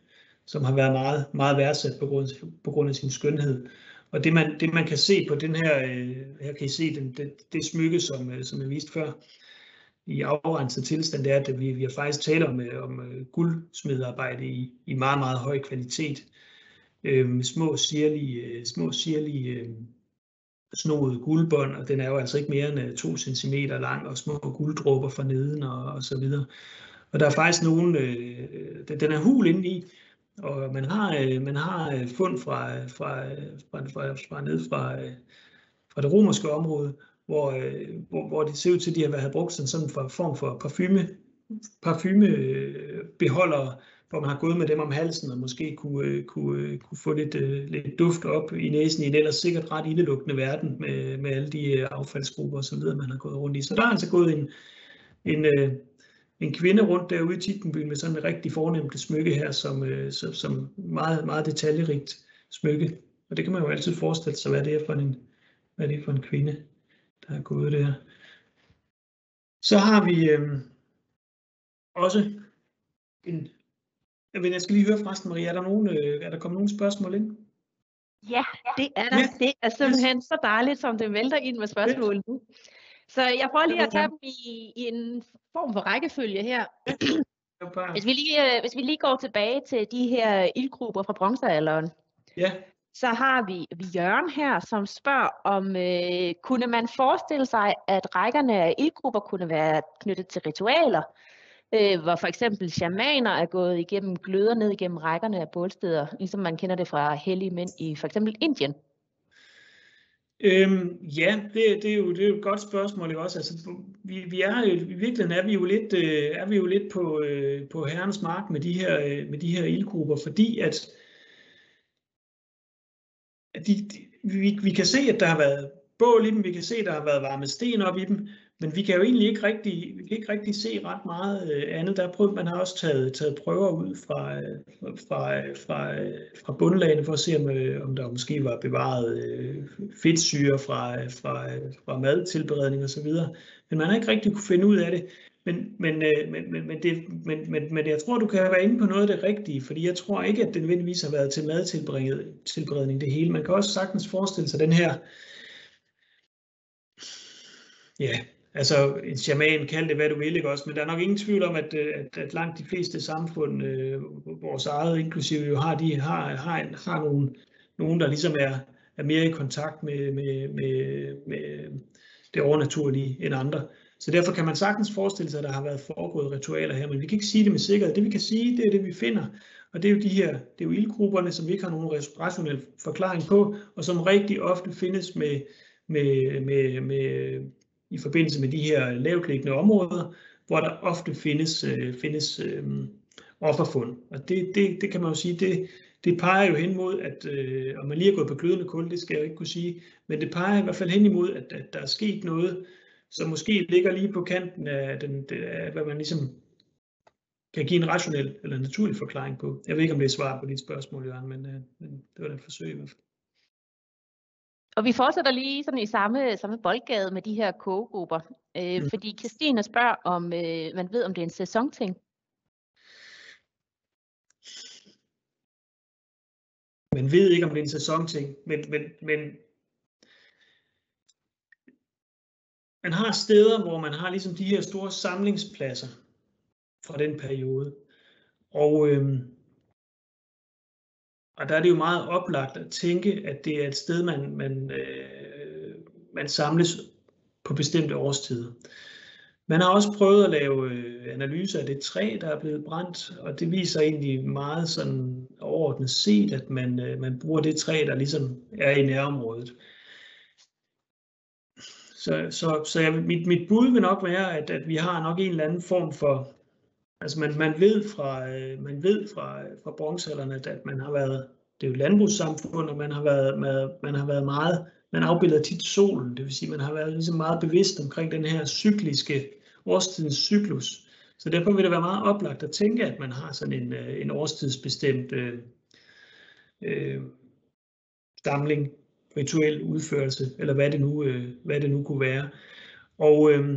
som har været meget, meget værdsat på grund, på grund af sin skønhed. Og det man, det man kan se på den her, her kan I se den, det, det smykke, som, som jeg viste før, i afrenset tilstand, det er, at vi, vi har faktisk talt om, om guldsmedarbejde i, i meget, meget høj kvalitet. Øh, små sirlige, små sirlige øh, snoede guldbånd, og den er jo altså ikke mere end to centimeter lang, og små gulddråber for neden og, og så videre. Og der er faktisk nogen, øh, den er hul indeni, og man har, øh, man har fund fra, fra, fra, fra, fra ned fra, øh, fra det romerske område, hvor, øh, hvor, hvor det ser ud til, at de har været brugt sådan en form for parfume, parfumebeholdere, hvor man har gået med dem om halsen og måske kunne, kunne, kunne få lidt, lidt duft op i næsen i en ellers sikkert ret ildelugtende verden med, med alle de affaldsgrupper og så videre, man har gået rundt i. Så der er altså gået en, en, en kvinde rundt derude i Tittenbyen med sådan et rigtig fornemt smykke her, som, som, som meget, meget detaljerigt smykke. Og det kan man jo altid forestille sig, hvad det er for en, hvad det er for en kvinde, der er gået der. Så har vi øh, også en... Jeg skal lige høre forresten, Maria, er der, nogen, er der kommet nogle spørgsmål ind?
Ja, det er der. Ja. Det er simpelthen yes. så dejligt, som det vælter ind med spørgsmål nu. Så jeg prøver lige at tage dem i, i en form for rækkefølge her. Hvis vi, lige, hvis vi lige går tilbage til de her ildgrupper fra bronzealderen,
ja. Så
har vi, vi Jørgen her, som spørger, om øh, kunne man forestille sig, at rækkerne af ildgrupper kunne være knyttet til ritualer, øh, hvor for eksempel shamaner er gået igennem gløder ned igennem rækkerne af bålsteder, ligesom man kender det fra hellige mænd i for eksempel Indien?
Øhm, ja, det, det, er jo, det er jo et godt spørgsmål, ikke også? Altså, vi, vi er jo, i virkeligheden er vi jo lidt, øh, er vi jo lidt på, øh, på herrens mark med de her, øh, med de her ildgrupper, fordi at, at de, de, vi, vi kan se, at der har været bål i dem, vi kan se, at der har været varme sten op i dem, men vi kan jo egentlig ikke rigtig, vi kan ikke rigtig se ret meget øh, andet. Der er prøvet, man har også taget, taget prøver ud fra, fra, fra, fra bundlagene for at se, om, om der måske var bevaret øh, fedtsyre fra, fra, fra madtilberedning og så videre. Men man har ikke rigtig kunne finde ud af det. Men, men, øh, men, men, men, det, men, men, men jeg tror, du kan være inde på noget af det rigtige, fordi jeg tror ikke, at det nødvendigvis har været til madtilberedning det hele. Man kan også sagtens forestille sig den her, ja, altså en shaman, kald det hvad du vil, ikke også, men der er nok ingen tvivl om, at, at, at langt de fleste samfund, øh, vores eget inklusive, jo har, de har, har, har nogen, nogen, der ligesom er, er mere i kontakt med, med, med, med det overnaturlige end andre. Så derfor kan man sagtens forestille sig, at der har været foregået ritualer her, men vi kan ikke sige det med sikkerhed. Det vi kan sige, det er det vi finder, og det er jo de her, det er jo ildgrupperne, som vi ikke har nogen rationel forklaring på, og som rigtig ofte findes med, med, med, med i forbindelse med de her lavtliggende områder, hvor der ofte findes, øh, findes øh, offerfund. Og det, det, det kan man jo sige, det, det peger jo hen mod, at øh, om man lige er gået på glødende kul, det skal jeg ikke kunne sige, men det peger i hvert fald hen imod, at, at der er sket noget, som måske ligger lige på kanten af, den, af hvad man ligesom kan give en rationel eller naturlig forklaring på. Jeg ved ikke, om det er svar på dit spørgsmål, Jørgen, men, øh, men det var den forsøg i hvert fald.
Og vi fortsætter lige sådan i samme, samme boldgade med de her kogegrupper, øh, mm. fordi Christine spørger, om øh, man ved, om det er en sæsonting.
Man ved ikke, om det er en sæsonting, men, men, men man har steder, hvor man har ligesom de her store samlingspladser fra den periode. Og, øhm, og der er det jo meget oplagt at tænke, at det er et sted, man, man, øh, man samles på bestemte årstider. Man har også prøvet at lave analyser af det træ, der er blevet brændt, og det viser egentlig meget sådan overordnet set, at man, man bruger det træ, der ligesom er i nærområdet. Så, så, så jeg, mit, mit bud vil nok være, at, at vi har nok en eller anden form for, altså man, man ved fra, man ved fra, fra bronzealderen, at, at man har været, det er jo et landbrugssamfund, og man har været, man, man har været meget, man afbilder tit solen, det vil sige, man har været ligesom meget bevidst omkring den her cykliske årstidens cyklus. Så derfor vil det være meget oplagt at tænke, at man har sådan en, en årstidsbestemt øh, øh, samling, rituel udførelse, eller hvad det nu, øh, hvad det nu kunne være. Og øh,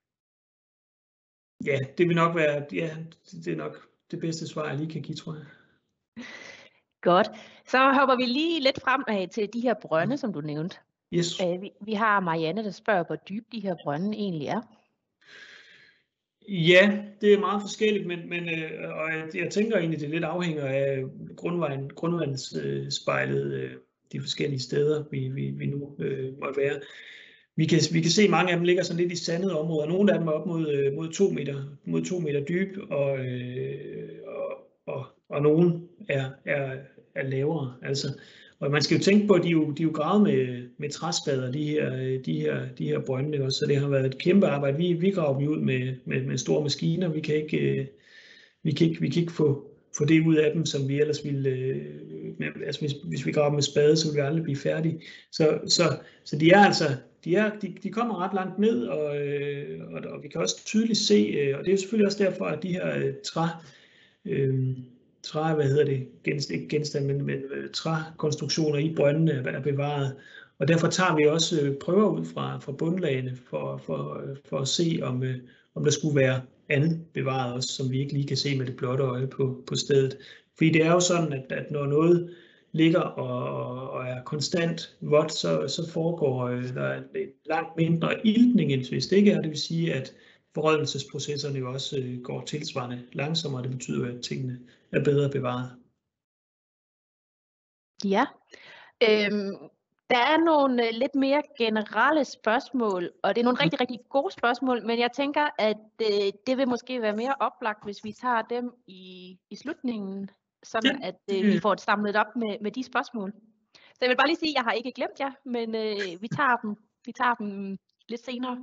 ja, det vil nok være, ja, det er nok det bedste svar, jeg lige kan give, tror jeg.
Godt. Så hopper vi lige lidt fremad til de her brønde, som du nævnte.
Yes.
Vi, vi har Marianne, der spørger, hvor dybe de her brønde egentlig er.
Ja, det er meget forskelligt, men, men øh, og jeg, jeg tænker egentlig, det lidt afhænger af grundvejen, grundvandsspejlet øh, de forskellige steder, vi, vi, vi nu øh, måtte være. Vi kan, vi kan se, at mange af dem ligger sådan lidt i sandede områder. Nogle af dem er op mod, øh, mod, to, meter, mod to meter dyb, og, øh, og, og, og nogle er, er, er lavere. Altså, og man skal jo tænke på, at de er jo, de er jo gravet med, med træspader, de her, de her, de her brønde også, så det har været et kæmpe arbejde. Vi, vi graver dem ud med, med, med store maskiner. Vi kan ikke, vi kan ikke, vi kan ikke få, få det ud af dem, som vi ellers ville. Altså hvis, hvis vi graver dem med spade, så vil vi aldrig blive færdige. Så, så, så de er altså, de, er, de, de kommer ret langt ned, og, og, og vi kan også tydeligt se, og det er selvfølgelig også derfor, at de her træ, øh, træ, hvad hedder det, genstand, ikke genstand, men, men trækonstruktioner i brøndene er bevaret. Og derfor tager vi også prøver ud fra, fra bundlagene for, for, for at se, om, om der skulle være andet bevaret også, som vi ikke lige kan se med det blotte øje på, på stedet. Fordi det er jo sådan, at, at når noget ligger og, og er konstant vådt, så, så foregår der langt mindre iltning, end hvis det ikke er. Det vil sige, at forrådnelsesprocesserne jo også går tilsvarende langsommere. Det betyder, at tingene er bedre bevaret.
Ja, øhm, der er nogle lidt mere generelle spørgsmål, og det er nogle rigtig, rigtig gode spørgsmål, men jeg tænker, at øh, det vil måske være mere oplagt, hvis vi tager dem i, i slutningen, sådan ja. at øh, vi får det samlet op med, med de spørgsmål. Så jeg vil bare lige sige, at jeg har ikke glemt jer, men øh, vi tager dem, vi tager dem lidt senere.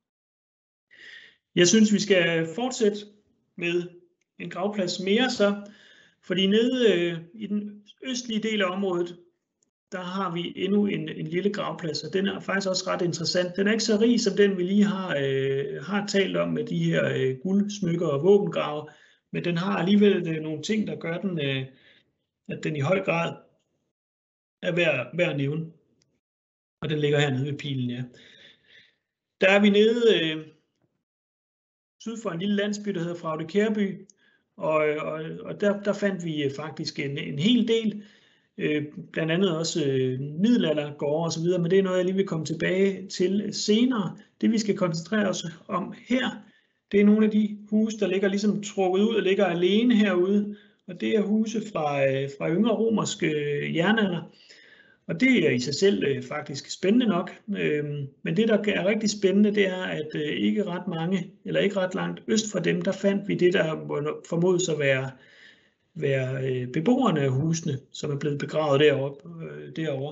Jeg synes, vi skal fortsætte med en gravplads mere så, fordi nede øh, i den østlige del af området, der har vi endnu en, en lille gravplads, og den er faktisk også ret interessant. Den er ikke så rig som den, vi lige har, øh, har talt om med de her øh, guldsmykker og våbengrave, men den har alligevel øh, nogle ting, der gør den, øh, at den i høj grad er værd, værd at nævne. Og den ligger hernede ved pilen, ja. Der er vi nede øh, syd for en lille landsby, der hedder Fraude Kærby, og, og, og der, der fandt vi faktisk en, en hel del. Øh, blandt andet også øh, middelaldergårde og så videre, men det er noget, jeg lige vil komme tilbage til senere. Det vi skal koncentrere os om her, det er nogle af de huse, der ligger ligesom trukket ud og ligger alene herude, og det er huse fra, øh, fra yngre romersk øh, jernalder, og det er i sig selv øh, faktisk spændende nok, øh, men det der er rigtig spændende, det er, at øh, ikke ret mange, eller ikke ret langt øst fra dem, der fandt vi det, der må formodes at være være beboerne af husene, som er blevet begravet deroppe, øh, derovre.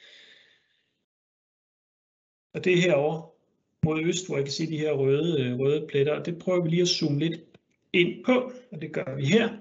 Og det er herovre mod øst, hvor jeg kan se de her røde, øh, røde pletter, og det prøver vi lige at zoome lidt ind på, og det gør vi her.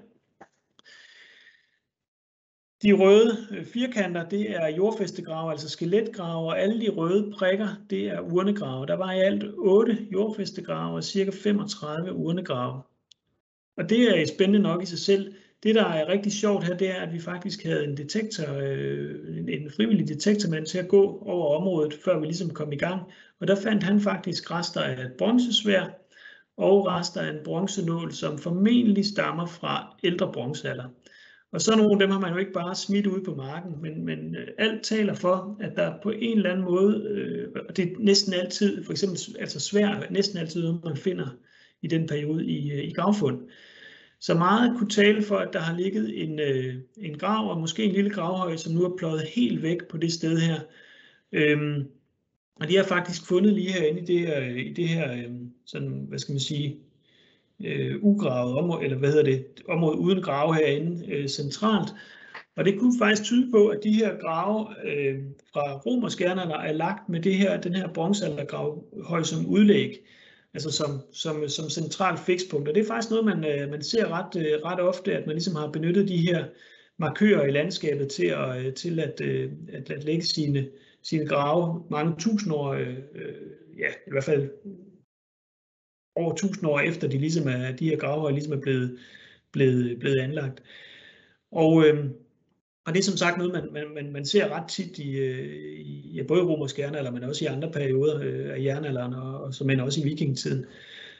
De røde øh, firkanter, det er jordfæstegrave, altså skeletgrave, og alle de røde prikker, det er urnegrave. Der var i alt otte jordfæstegrave og cirka femogtredive urnegrave. Og det er spændende nok i sig selv. Det, der er rigtig sjovt her, det er, at vi faktisk havde en detektor, øh, en frivillig detektormand til at gå over området, før vi ligesom kom i gang. Og der fandt han faktisk rester af et bronzesværd og rester af en bronzenål, som formentlig stammer fra ældre bronzealder. Og så nogle af dem har man jo ikke bare smidt ud på marken, men, men alt taler for, at der på en eller anden måde, øh, og det er næsten altid, for eksempel altså sværd, næsten altid noget, man finder i den periode i, i gravfund. Så meget kunne tale for, at der har ligget en, øh, en grav, og måske en lille gravhøj, som nu er pløjet helt væk på det sted her. Øhm, og de har faktisk fundet lige herinde i det her, i det her øh, sådan, hvad skal man sige, øh, ugravet område, eller hvad hedder det, område uden grave herinde øh, centralt. Og det kunne faktisk tyde på, at de her grave øh, fra romersk jernalder er lagt med det her, den her bronzealdergravhøj som udlæg. Altså som, som, som centralt fikspunkt. Og det er faktisk noget, man, man ser ret, ret ofte, at man ligesom har benyttet de her markører i landskabet til at, til at, at, at lægge sine, sine grave mange tusind år, øh, ja, i hvert fald over tusind år efter, de, ligesom er, de her graver ligesom er blevet, blevet, blevet anlagt. Og, øh, og det er som sagt noget, man, man, man ser ret tit i, i ja, både romersk jernalder, men også i andre perioder af jernalderen, og, og som men også i vikingetiden.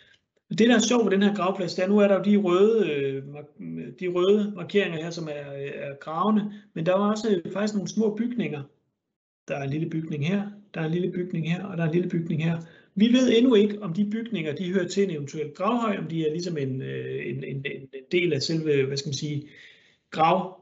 Det, der er sjovt ved den her gravplads, der nu er der jo de røde, de røde markeringer her, som er, er gravene, men der er også faktisk nogle små bygninger. Der er en lille bygning her, der er en lille bygning her, og der er en lille bygning her. Vi ved endnu ikke, om de bygninger, de hører til en eventuel gravhøj, om de er ligesom en, en, en, en del af selve, hvad skal man sige, grav,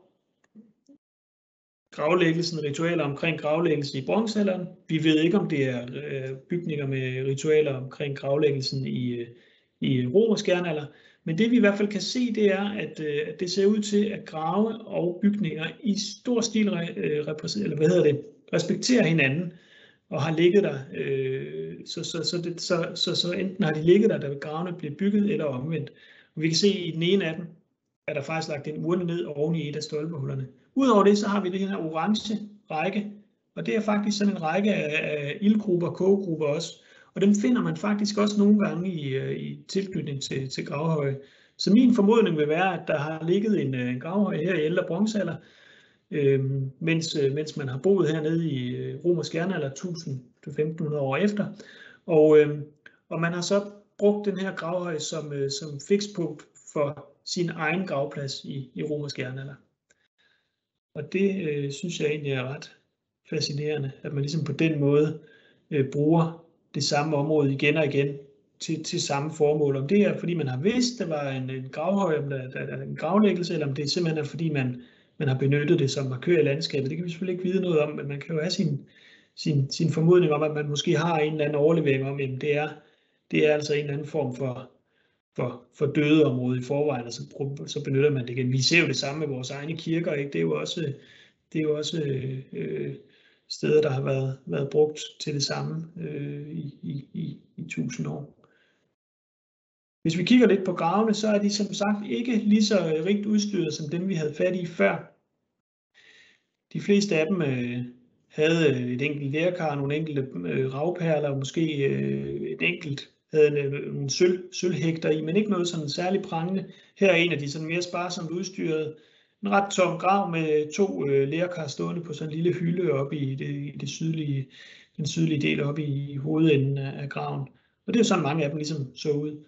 gravlæggelsen, ritualer omkring gravlæggelse i bronzealderen. Vi ved ikke, om det er bygninger med ritualer omkring gravlæggelsen i, i romersk jernalder. Men det vi i hvert fald kan se, det er, at, at det ser ud til, at grave og bygninger i stor stil eller hvad hedder det, respekterer hinanden og har ligget der. Øh, så, så, så, det, så, så, så enten har de ligget der, da gravene blev bygget, eller omvendt. Og vi kan se, at i den ene af dem er der faktisk lagt en urne ned oven i et af stolpehullerne. Udover det, så har vi den her orange række, og det er faktisk sådan en række af, af ildgrupper, kogegrupper også. Og dem finder man faktisk også nogle gange i, i tilknytning til, til gravhøje. Så min formodning vil være, at der har ligget en, en gravhøj her i ældre bronzealder, øh, mens, mens man har boet hernede i romersk jernalder tusind til femten hundrede år efter. Og, øh, og man har så brugt den her gravhøj som, øh, som fikspunkt for sin egen gravplads i, i romersk jernalder. Og det øh, synes jeg egentlig er ret fascinerende, at man ligesom på den måde øh, bruger det samme område igen og igen til, til samme formål. Om det er, fordi man har vidst, der var en, en gravhøj, om der, der, der er en gravlæggelse, eller om det simpelthen er, fordi man, man har benyttet det som markør i landskabet. Det kan vi selvfølgelig ikke vide noget om, men man kan jo have sin, sin, sin formodning om, at man måske har en eller anden overlevering om, at det er, det er altså en eller anden form for, for, for døde område i forvejen, og så, så benytter man det igen. Vi ser jo det samme med vores egne kirker, ikke? Det er jo også, det er jo også øh, steder, der har været, været brugt til det samme øh, i, i, i, i tusind år. Hvis vi kigger lidt på gravene, så er de som sagt ikke lige så rigt udstyret som dem, vi havde fat i før. De fleste af dem øh, havde et enkelt lerkar, nogle enkelte øh, ravperler, måske øh, et enkelt havde nogle sølv, sølvhægter i, men ikke noget sådan særligt prangende. Her er en af de sådan mere sparsomt udstyrede. En ret tom grav med to øh, lerkar stående på sådan en lille hylde oppe i, det, i det sydlige, den sydlige del oppe i hovedenden af, af graven. Og det er sådan mange af dem ligesom så ud.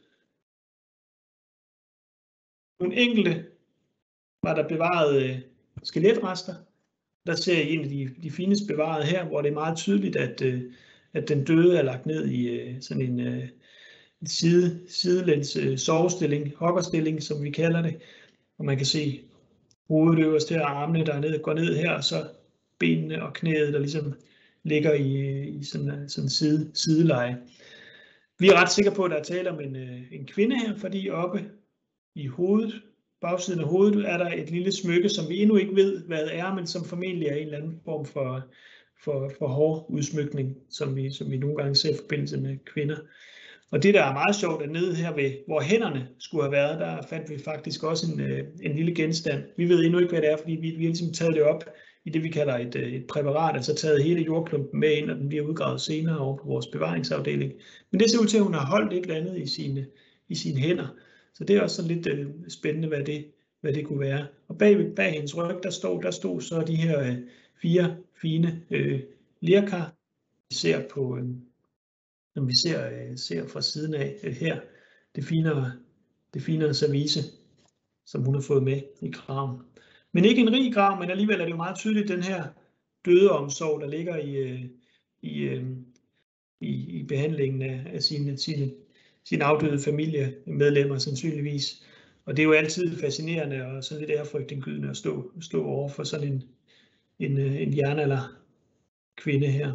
Nogle enkelte var der bevaret øh, skeletrester. Der ser I en af de, de finest bevarede her, hvor det er meget tydeligt, at, øh, at den døde er lagt ned i øh, sådan en øh, side, sidelæns øh, sovestilling, hokkerstilling, som vi kalder det. Og man kan se hovedet øverst her, armene der ned, går ned her, og så benene og knæet, der ligesom ligger i, i sådan, sådan side, sideleje. Vi er ret sikre på, at der er tale om en, en kvinde her, fordi oppe i hovedet, bagsiden af hovedet, er der et lille smykke, som vi endnu ikke ved, hvad det er, men som formentlig er en eller anden form for, for, for hård udsmykning, som vi, som vi nogle gange ser i forbindelse med kvinder. Og det, der er meget sjovt, er nede her, ved, hvor hænderne skulle have været, der fandt vi faktisk også en, en lille genstand. Vi ved endnu ikke, hvad det er, fordi vi, vi har ligesom taget det op i det, vi kalder et, et præparat, altså taget hele jordklumpen med ind, og den bliver udgravet senere over på vores bevaringsafdeling. Men det ser ud til, at hun har holdt et eller andet i sine, i sine hænder. Så det er også sådan lidt øh, spændende, hvad det, hvad det kunne være. Og bag, bag hendes ryg, der stod, der stod så de her øh, fire fine øh, lerkar, vi ser på, øh, som vi ser, øh, ser fra siden af øh, her. Det finere, det finere service, som hun har fået med i graven. Men ikke en rig grav, men alligevel er det jo meget tydeligt, den her dødeomsorg, der ligger i, øh, i, øh, i, i behandlingen af, af sine, sine sine afdøde familiemedlemmer sandsynligvis. Og det er jo altid fascinerende og sådan lidt ærefrygtindgydende at stå, stå over for sådan en, en, en jernalder kvinde her.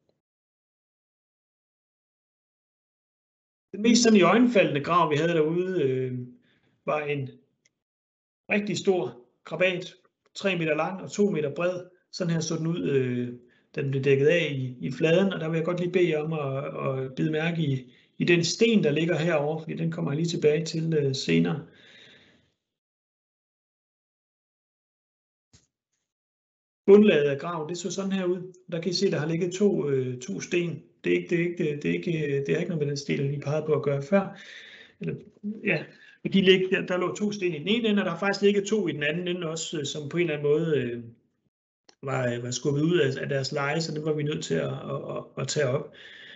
Den mest sådan i øjenfaldende grav, vi havde derude, øh, var en rigtig stor krabat, tre meter lang og to meter bred. Sådan her så den ud, øh, da den blev dækket af i, i fladen, og der vil jeg godt lige bede jer om at, at bide mærke i, i den sten, der ligger herovre, fordi den kommer jeg lige tilbage til øh, senere. Bundlaget af graven, det så sådan her ud. Der kan I se, der har ligget to, øh, to sten. Det er ikke, det er ikke, det er ikke, det er ikke noget med den stil, jeg lige pegede på at gøre før. Eller, ja, de lig, der, der lå to sten i den ene ende, og der har faktisk ligget to i den anden ende også, som på en eller anden måde øh, var, var skubbet ud af, af deres leje, så det var vi nødt til at, at, at, at tage op.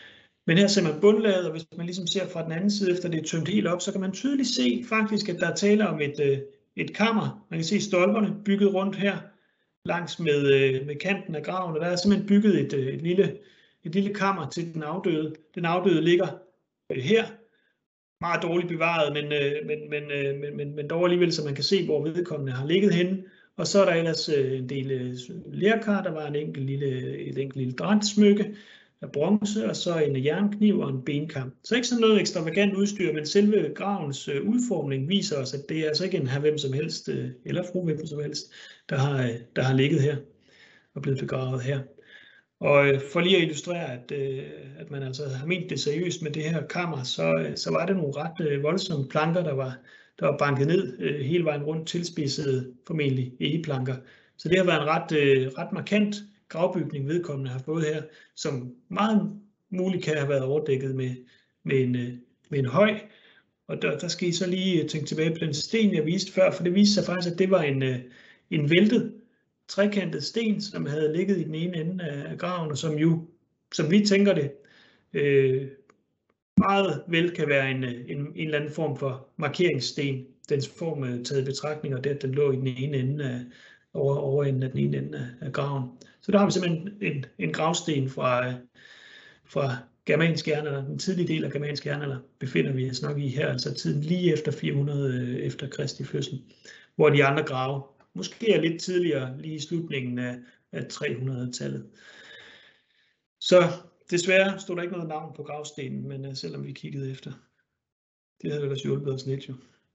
Men her ser man bundlaget, og hvis man ligesom ser fra den anden side, efter det er tømt helt op, så kan man tydeligt se faktisk, at der er tale om et, et kammer. Man kan se stolperne bygget rundt her, langs med, med kanten af graven, og der er simpelthen bygget et, et, lille, et lille kammer til den afdøde. Den afdøde ligger her, meget dårligt bevaret, men, men, men, men, men, men dog alligevel, så man kan se, hvor vedkommende har ligget henne. Og så er der ellers en del lerkar, der var en enkelt lille, et enkelt lille drætsmykke af bronze, og så en jernkniv og en benkam. Så ikke sådan noget ekstravagant udstyr, men selve gravens udformning viser os, at det er altså ikke en her hvem som helst, eller fru hvem som helst, der har, der har ligget her og blevet begravet her. Og for lige at illustrere, at, at man altså har ment det seriøst med det her kammer, så, så var det nogle ret voldsomme planker, der var, der var banket ned hele vejen rundt, tilspidsede formentlig egeplanker. Så det har været en ret, ret markant gravbygning, vedkommende har fået her, som meget muligt kan have været overdækket med, med, en, med en høj. Og der, der skal I så lige tænke tilbage på den sten, jeg viste før, for det viste sig faktisk, at det var en, en væltet, trekantet sten, som havde ligget i den ene ende af graven, og som jo, som vi tænker det, øh, meget vel kan være en, en, en eller anden form for markeringssten. Dens form taget i betragtning, og det, at den lå i den ene ende af, over, over enden af den ene ende af, af graven. Så der har vi simpelthen en, en gravsten fra, fra germansk jernalder, den tidlige del af germansk jernalder, befinder vi os nok i her, altså tiden lige efter fire hundrede efter Kristi fødsel, hvor de andre grave måske er lidt tidligere, lige i slutningen af, af tre hundrede-tallet. Så desværre stod der ikke noget navn på gravstenen, men uh, selvom vi kiggede efter, det havde ellers hjulpet os lidt jo.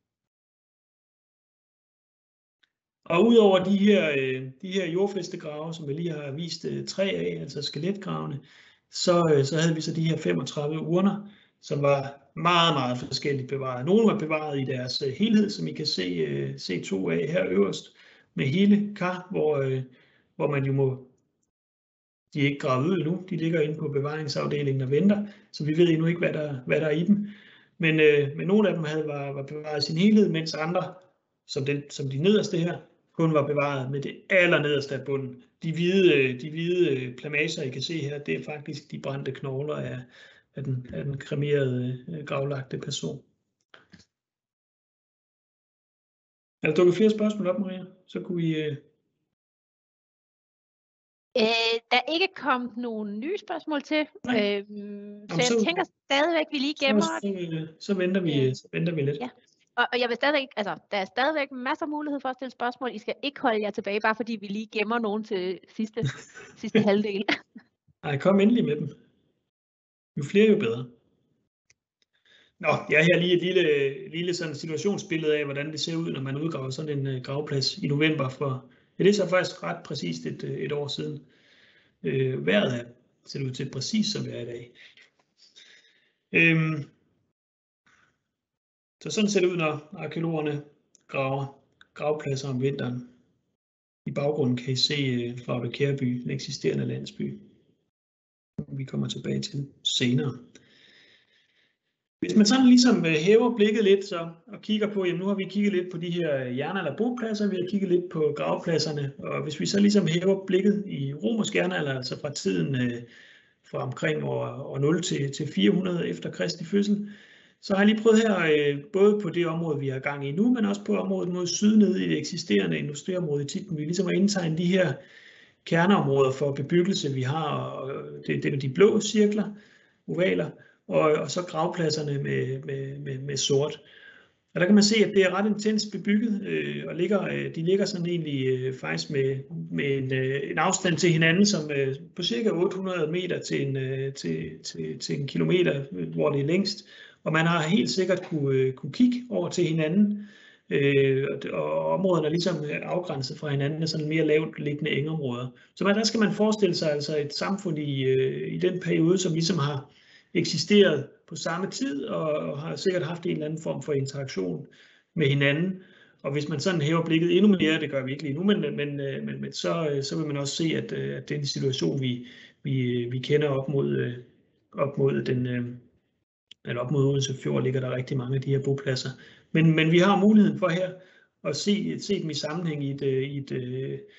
Og udover de her, de her jordfæstegrave, som vi lige har vist tre af, altså skeletgravene, så, så havde vi så de her femogtredive urner, som var meget, meget forskelligt bevaret. Nogle var bevaret i deres helhed, som I kan se, se to af her øverst, med hele kar, hvor, hvor man jo må, de er ikke gravet ud endnu, de ligger inde på bevaringsafdelingen og venter, så vi ved endnu ikke, hvad der, hvad der er i dem. Men, men nogle af dem havde, var, var bevaret i sin helhed, mens andre, som, den, som de nederste her, kun var bevaret med det allernederste af bunden. De hvide, de hvide plamager, I kan se her, det er faktisk de brændte knogler af, af, den, af den kremerede, gravlagte person. Er der dukket flere spørgsmål op, Maria? Så kunne vi... Øh...
Øh, der er ikke kommet nogen nye spørgsmål til, øh, så, så jeg så, tænker stadigvæk, vi lige gemmer...
Så, så, så, venter, vi, så venter vi lidt.
Ja. Og, og jeg vil stadigvæk, altså, der er stadigvæk masser af mulighed for at stille spørgsmål. I skal ikke holde jer tilbage, bare fordi vi lige gemmer nogen til sidste, sidste halvdel.
Nej, kom endelig med dem. Jo flere, jo bedre. Nå, jeg har her lige et lille, lille sådan situationsbillede af, hvordan det ser ud, når man udgraver sådan en uh, gravplads i november for, ja, det er så faktisk ret præcist et, et år siden. Øh, vejret er, ser det ud til præcis som det er i dag. Øhm, så sådan ser det ud, når arkæologerne graver gravpladser om vinteren. I baggrunden kan I se uh, Fraugde Kærby, den eksisterende landsby. Vi kommer tilbage til senere. Hvis man sådan ligesom hæver blikket lidt så, og kigger på, jamen nu har vi kigget lidt på de her jernalderbopladser, vi har kigget lidt på gravpladserne, og hvis vi så ligesom hæver blikket i romersk jernalder, altså fra tiden øh, fra omkring år, år nul til, til fire hundrede efter Kristi fødsel, så har jeg lige prøvet her, øh, både på det område, vi har gang i nu, men også på området mod syd nede i det eksisterende industriområde i Titten, vi ligesom har indtegnet de her kerneområder for bebyggelse, vi har, og det, det er de blå cirkler, ovaler, Og, og så gravpladserne med, med, med, med sort. Og der kan man se, at det er ret intens bebygget, øh, og ligger, øh, de ligger sådan egentlig øh, faktisk med, med en, øh, en afstand til hinanden, som øh, på cirka otte hundrede meter til en, øh, til, til, til en kilometer, hvor det er længst. Og man har helt sikkert kunne, øh, kunne kigge over til hinanden, øh, og, og områderne er ligesom afgrænset fra hinanden af sådan mere lavt liggende engområder. Så man, der skal man forestille sig altså et samfund i, øh, i den periode, som ligesom har eksisteret på samme tid og har sikkert haft en eller anden form for interaktion med hinanden. Og hvis man sådan hæver blikket endnu mere, det gør vi ikke lige nu, men, men, men, men så, så vil man også se, at, at den situation, vi, vi, vi kender op mod, op mod den, eller op mod Odense Fjord, ligger der rigtig mange af de her bopladser. Men, men vi har muligheden for her at se, se dem i sammenhæng i et, i et,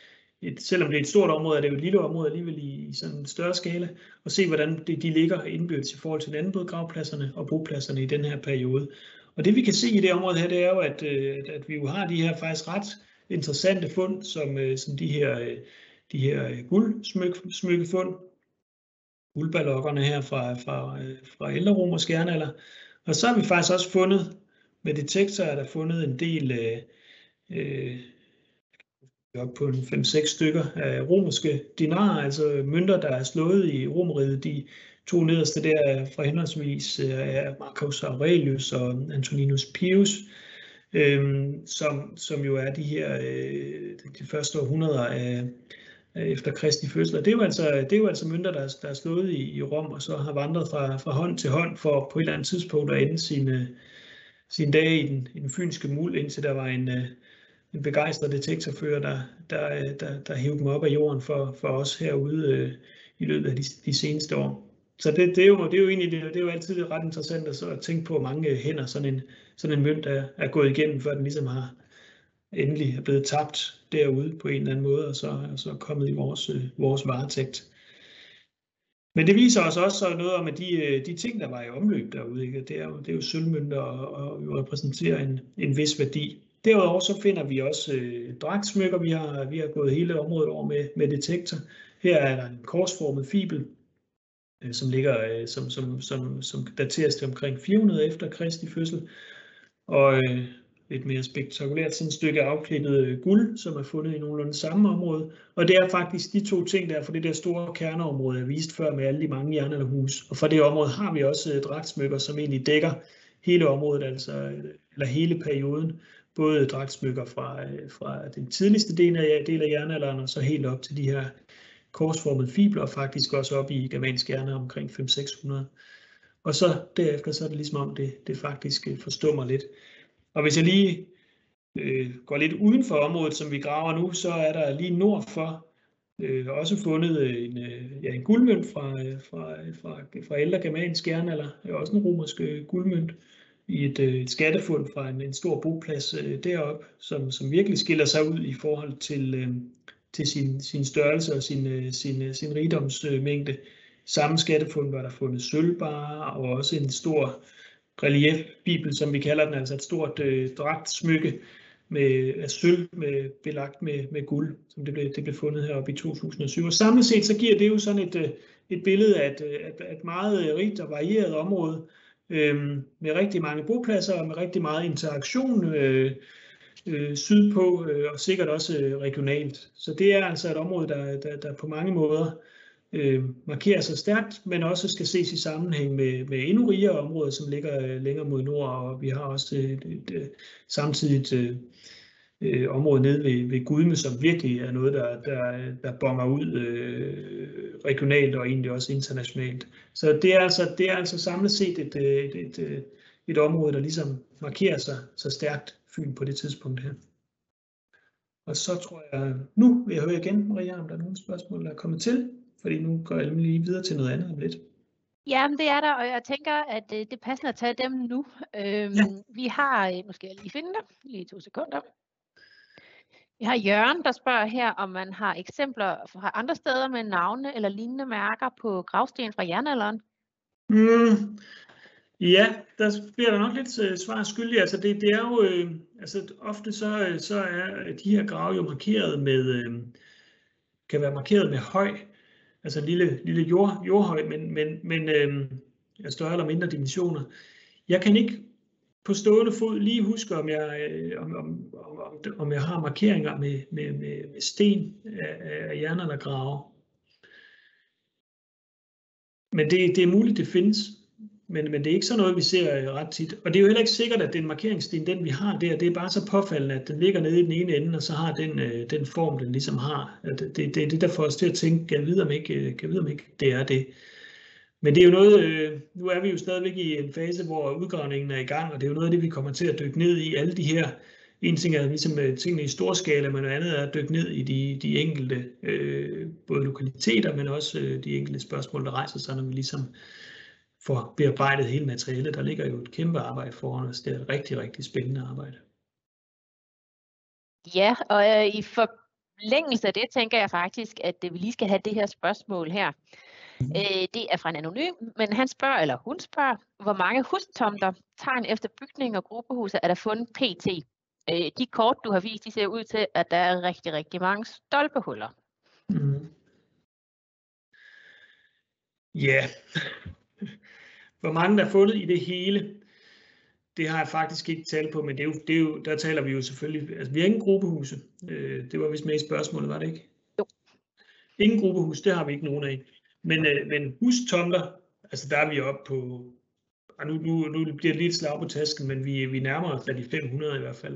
et, selvom det er et stort område, er det jo et lille område alligevel i, i sådan en større skala, og se hvordan det, de ligger indbyrdes i forhold til hinanden, både gravpladserne og bopladserne i den her periode. Og det vi kan se i det område her, det er jo, at, at, at vi jo har de her faktisk ret interessante fund, som, som de her, de her guldsmykkefund, guldballokkerne her fra, fra, fra ældre romersk jernalder. Og så har vi faktisk også fundet, med detektor er der fundet en del øh, op på fem seks stykker af romerske dinarer, altså mønter, der er slået i Romerriget. De to nederste der er fra henholdsvis af Marcus Aurelius og Antoninus Pius, øhm, som, som jo er de her øh, de første århundreder af, af efter Kristi fødsel. Det er jo altså, det er jo altså mønter, der, der er slået i, i Rom, og så har vandret fra, fra hånd til hånd for på et eller andet tidspunkt at ende sine, sine dage i den, i den fynske muld, indtil der var en en begejstret detektorfører, der, der, der, der hævde dem op af jorden for, for os herude øh, i løbet af de, de seneste år. Så det, det, er jo, det, er jo egentlig, det er jo altid ret interessant at, så at tænke på, hvor mange hænder sådan en, sådan en mønt er, er gået igennem, før den ligesom har endelig er blevet tabt derude på en eller anden måde, og så er så kommet i vores, øh, vores varetægt. Men det viser os også noget om, at de, de ting, der var i omløb derude, ikke? Det er jo, det er jo sølvmønter og, og repræsenterer en, en vis værdi. Derudover så finder vi også øh, dragtsmykker. Vi har, vi har gået hele området over med, med detektor. Her er der en korsformet fibel, øh, som, ligger, øh, som, som, som, som dateres til omkring fire hundrede efter Kristi fødsel. Og øh, et mere spektakulært sådan et stykke afklippet øh, guld, som er fundet i nogenlunde samme område. Og det er faktisk de to ting, der er for det der store kerneområde, jeg viste før med alle de mange jernalderhus. Og for det område har vi også øh, dragtsmykker, som egentlig dækker hele området, altså, eller hele perioden. Både dragtsmykker fra, fra den tidligste del af, del af jernalderen, og så helt op til de her korsformede fibler, og faktisk også op i germansk jernalder omkring fem til seks hundrede. Og så derefter så er det ligesom om, det, det faktisk forstummer lidt. Og hvis jeg lige øh, går lidt uden for området, som vi graver nu, så er der lige nord for øh, også fundet en, ja, en guldmønt fra, fra, fra, fra ældre germansk jernalder, også en romersk guldmønt, i et, et skattefund fra en, en stor boplads øh, deroppe, som, som virkelig skiller sig ud i forhold til, øh, til sin, sin størrelse og sin, øh, sin, sin rigdomsmængde. Samme skattefund var der fundet sølvbarer og også en stor reliefbibel, som vi kalder den, altså et stort øh, dragtsmykke med af sølv med, belagt med, med guld, som det blev, det blev fundet heroppe i to tusind og syv. Og samlet set så giver det jo sådan et, et billede af et, et, et meget rigt og varieret område, Øhm, med rigtig mange bopladser og med rigtig meget interaktion øh, øh, sydpå øh, og sikkert også øh, regionalt. Så det er altså et område, der, der, der på mange måder øh, markerer sig stærkt, men også skal ses i sammenhæng med, med endnu rigere områder, som ligger øh, længere mod nord, og vi har også et, et, et, et samtidigt øh, øh, område nede ved, ved Gudme, som virkelig er noget, der, der, der bonger ud øh, regionalt og egentlig også internationalt. Så det er altså, det er altså samlet set et, et, et, et, et område, der ligesom markerer sig så stærkt Fyn på det tidspunkt her. Og så tror jeg, nu vil jeg høre igen, Maria, om der er nogle spørgsmål, der er kommet til, fordi nu går jeg lige videre til noget andet om lidt.
Ja, det er der, og jeg tænker, at det er passende at tage dem nu. Øhm, ja. Vi har, måske jeg lige finde dem, lige to sekunder. Vi har Jørgen, der spørger her, om man har eksempler fra andre steder med navne eller lignende mærker på gravsten fra jernalderen.
Mm, ja, der bliver der nok lidt uh, svar skyldig. Altså det, det er jo, øh, altså ofte så, så er de her grave jo markeret med, øh, kan være markeret med høj, altså en lille, lille jord, jordhøj, men, men, men øh, større eller mindre dimensioner. Jeg kan ikke på stående fod lige huske, om jeg, om, om, om, om jeg har markeringer med, med, med, med sten af, af jernaldergrave. Men det, det er muligt, det findes. Men, men det er ikke sådan noget, vi ser ret tit. Og det er jo heller ikke sikkert, at den markeringssten, den vi har der, det er bare så påfaldende, at den ligger nede i den ene ende, og så har den, den form, den ligesom har. Det, det, det er det, der får os til at tænke, kan jeg vide, om ikke, kan jeg vide, om ikke det er det. Men det er jo noget, nu er vi jo stadigvæk i en fase, hvor udgravningen er i gang, og det er jo noget af det, vi kommer til at dykke ned i. Alle de her, en ting er ligesom tingene i stor skala, men noget andet er at dykke ned i de, de enkelte, øh, både lokaliteter, men også øh, de enkelte spørgsmål, der rejser sig, når vi ligesom får bearbejdet hele materialet. Der ligger jo et kæmpe arbejde foran os. Det er et rigtig, rigtig spændende arbejde.
Ja, og øh, i for længelse af det tænker jeg faktisk, at vi lige skal have det her spørgsmål her. Øh, det er fra en anonym, men han spørger, eller hun spørger, hvor mange hustomter, tegn efter bygninger og gruppehuse er der fundet pt. Øh, de kort, du har vist, de ser ud til, at der er rigtig, rigtig mange stolpehuller.
Mm. Ja, yeah. Hvor mange der er fundet i det hele, det har jeg faktisk ikke talt på, men det er jo, det er jo, der taler vi jo selvfølgelig, altså vi har ingen gruppehuse, øh, det var vist med i spørgsmålet, var det ikke?
Jo.
Ingen gruppehus, det har vi ikke nogen af, men, øh, men hustomter, altså der er vi oppe på, og nu, nu, nu bliver det lidt slag på tasken, men vi, vi nærmer os da de fem hundrede i hvert fald.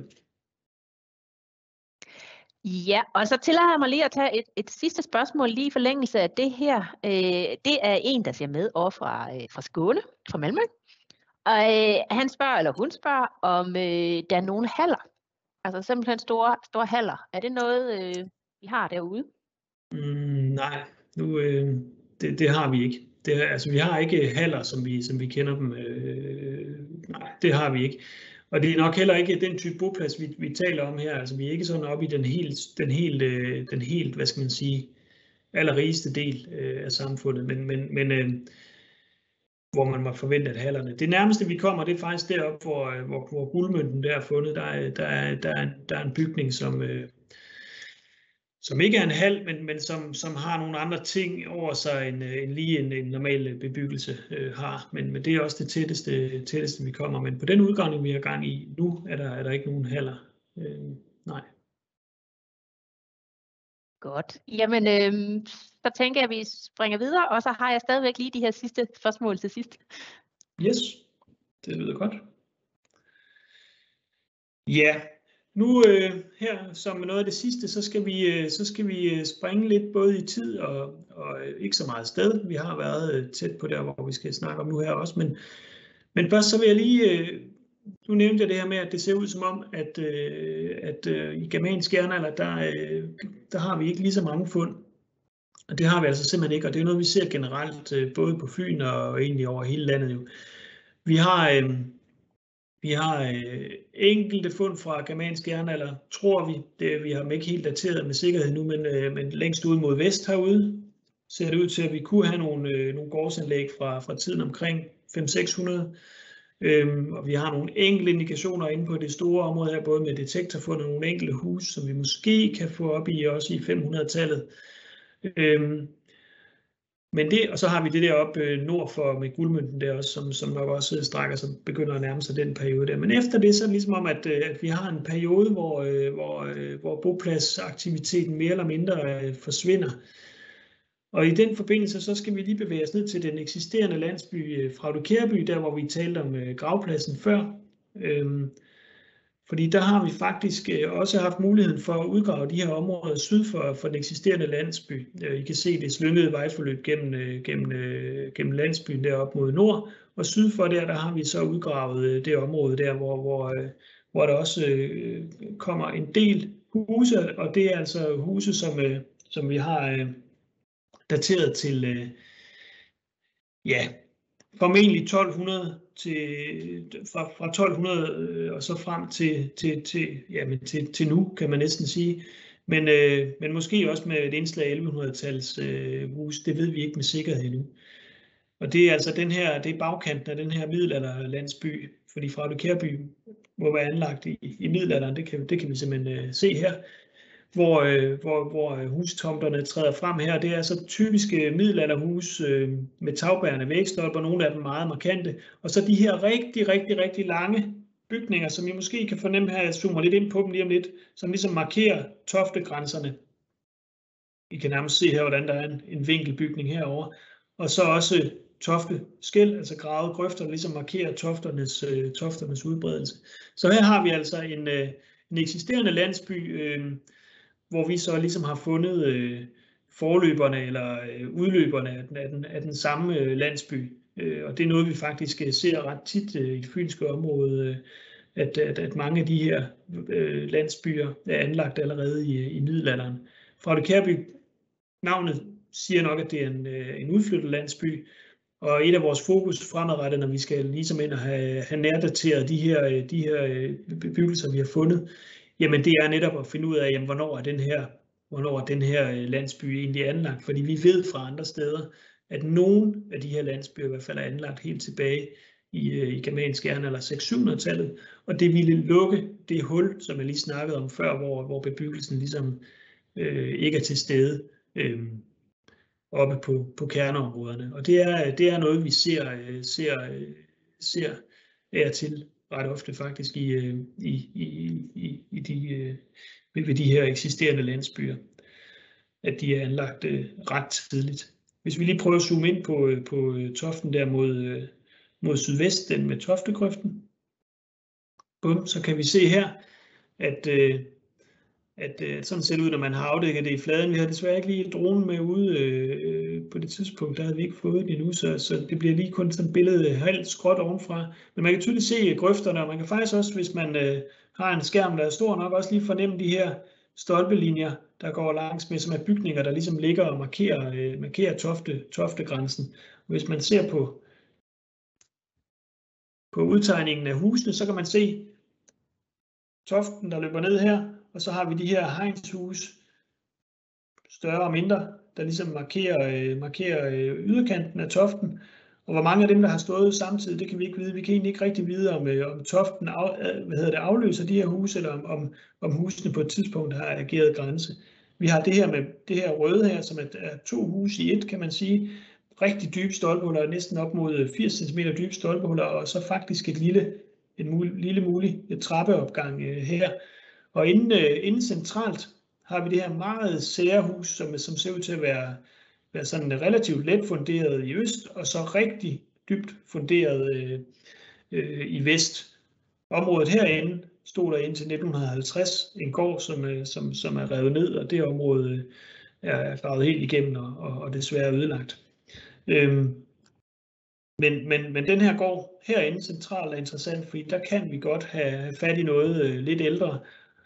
Ja, og så tillader jeg mig lige at tage et, et sidste spørgsmål lige i forlængelse af det her. Øh, det er en, der ser med over fra, øh, fra Skåne, fra Malmø. Og øh, han spørger, eller hun spørger, om øh, der er nogle haller. Altså simpelthen store, store haller. Er det noget, øh, vi har derude?
Mm, nej, nu, øh, det, det har vi ikke. Det, altså, vi har ikke haller, som vi, som vi kender dem. Øh, nej, det har vi ikke. Og det er nok heller ikke den type boplads, vi, vi taler om her. Altså, vi er ikke sådan oppe i den helt, den helt, øh, den helt, hvad skal man sige, allerrigeste del øh, af samfundet. Men, men, men øh, hvor man må forvente, at hallerne. Det nærmeste, vi kommer, det er faktisk deroppe, hvor, hvor, hvor guldmønten der er fundet. Der er, der er, der er, der er en bygning, som... Øh, som ikke er en hal, men, men som, som har nogle andre ting over sig, end, end lige en, en normal bebyggelse øh, har. Men, men det er også det tætteste, tætteste, vi kommer. Men på den udgravning, vi har gang i nu, er der, er der ikke nogen haller. Øh, nej.
Godt. Jamen, øh, så tænker jeg, at vi springer videre, og så har jeg stadigvæk lige de her sidste spørgsmål til sidst.
Yes, det lyder godt. Ja. Nu øh, her som noget af det sidste, så skal vi øh, så skal vi springe lidt både i tid og, og ikke så meget sted. Vi har været tæt på der, hvor vi skal snakke om nu her også, men men først så vil jeg lige øh, nu nævnte jeg det her med, at det ser ud som om, at øh, at øh, i germansk jernalder der øh, der har vi ikke lige så mange fund, og det har vi altså simpelthen ikke, og det er noget vi ser generelt øh, både på Fyn og egentlig over hele landet jo. Vi har øh, Vi har øh, enkelte fund fra germansk jernalder, tror vi. Det, vi har dem ikke helt dateret med sikkerhed nu, men, øh, men længst ud mod vest herude ser det ud til, at vi kunne have nogle, øh, nogle gårdsanlæg fra, fra tiden omkring fem seks hundrede. Øhm, og vi har nogle enkelte indikationer inde på det store område her, både med detektorfund og nogle enkelte huse, som vi måske kan få op i også i fem hundrede-tallet. Øhm, Men det, og så har vi det der op nord for med guldmønten der også, som, som nok også strækker sig, begynder at nærme sig den periode der. Men efter det, så er det ligesom om, at, at vi har en periode, hvor, hvor, hvor bopladsaktiviteten mere eller mindre forsvinder. Og i den forbindelse, så skal vi lige bevæge os ned til den eksisterende landsby Fraugde-Kærby, der hvor vi talte om gravpladsen før. Øhm, Fordi der har vi faktisk også haft muligheden for at udgrave de her områder syd for, for den eksisterende landsby. I kan se det slyngede vejforløb gennem, gennem, gennem landsbyen deroppe mod nord, og syd for der, der har vi så udgravet det område der, hvor, hvor, hvor der også kommer en del huse, og det er altså huse, som, som vi har dateret til, ja, formentlig tolv hundrede til, fra, fra tolv hundrede øh, og så frem til, til, til, jamen til, til nu, kan man næsten sige. Men, øh, men måske også med et indslag elleve hundrede-tals øh, hus, det ved vi ikke med sikkerhed endnu. Og det er altså den her, det er bagkanten af den her middelalderlandsby, fordi Fraugde-Kærby må være anlagt i, i middelalderen, det kan, det kan vi simpelthen øh, se her. Hvor, øh, hvor, hvor hustomterne træder frem her. Det er så typiske middelalderhus øh, med tagbærende vægstolper, nogle af dem meget markante, og så de her rigtig, rigtig, rigtig lange bygninger, som I måske kan fornemme her, jeg zoomer lidt ind på dem lige om lidt, som ligesom markerer toftegrænserne. I kan nærmest se her, hvordan der er en, en vinkelbygning herover, og så også tofteskel, altså gravede grøfter, der ligesom markerer tofternes, øh, tofternes udbredelse. Så her har vi altså en, øh, en eksisterende landsby, øh, hvor vi så ligesom har fundet øh, forløberne eller øh, udløberne af den, af den, af den samme øh, landsby. Øh, og det er noget, vi faktisk ser ret tit øh, i det fynske område, øh, at, at, at mange af de her øh, landsbyer er anlagt allerede i, i middelalderen. Fraugde-Kærby, navnet siger nok, at det er en, øh, en udflyttet landsby, og et af vores fokus fremadrettet, når vi skal ligesom ind og have, have nærdateret de her, de her bebyggelser, vi har fundet, jamen det er netop at finde ud af, jamen, hvornår er den her hvornår den her landsby egentlig er anlagt. Fordi vi ved fra andre steder, at nogle af de her landsbyer i hvert fald er anlagt helt tilbage i, i germansk jernalder seks til syv hundrede-tallet, og det ville lukke det hul, som jeg lige snakkede om før, hvor, hvor bebyggelsen ligesom øh, ikke er til stede øh, oppe på, på kerneområderne. Og det er, det er noget, vi ser, ser, ser af til ret ofte faktisk i, i, i, i, i de, ved de her eksisterende landsbyer, at de er anlagt ret tidligt. Hvis vi lige prøver at zoome ind på, på toften der mod, mod sydvest, den med Toftegrøften, bum, så kan vi se her, at, at, at sådan ser det ud, når man har afdækket det i fladen. Vi har desværre ikke lige dronen med ude øh, på det tidspunkt, der havde vi ikke fået den endnu, så, så det bliver lige kun sådan et billede halvt skråt ovenfra. Men man kan tydeligt se grøfterne, og man kan faktisk også, hvis man øh, har en skærm, der er stor nok, også lige fornemme de her stolpelinjer, der går langs med, som er bygninger, der ligesom ligger og markerer, øh, markerer tofte, toftegrænsen. Og hvis man ser på, på udtegningen af husene, så kan man se toften, der løber ned her, og så har vi de her hegnshus, større og mindre, der ligesom markerer, øh, markerer øh, yderkanten af toften. Og hvor mange af dem, der har stået samtidig, det kan vi ikke vide. Vi kan egentlig ikke rigtig vide, om, øh, om toften af, hvad hedder det, afløser de her huse, eller om, om, om husene på et tidspunkt har ageret grænse. Vi har det her med det her røde her, som er, er to huse i et, kan man sige. Rigtig dybe stolpehuller, næsten op mod firs centimeter dybe stolpehuller, og så faktisk et lille, en mul, lille mulig trappeopgang øh, her. Og inden, øh, inden centralt har vi det her meget sære hus, som, som ser ud til at være, være sådan relativt let funderet i øst, og så rigtig dybt funderet øh, øh, i vest. Området herinde stod der indtil nitten halvtreds en gård, som, øh, som, som er revet ned, og det område er gravet helt igennem og, og, og desværre ødelagt. Øhm, men, men, men den her gård herinde centralt er interessant, fordi der kan vi godt have fat i noget øh, lidt ældre,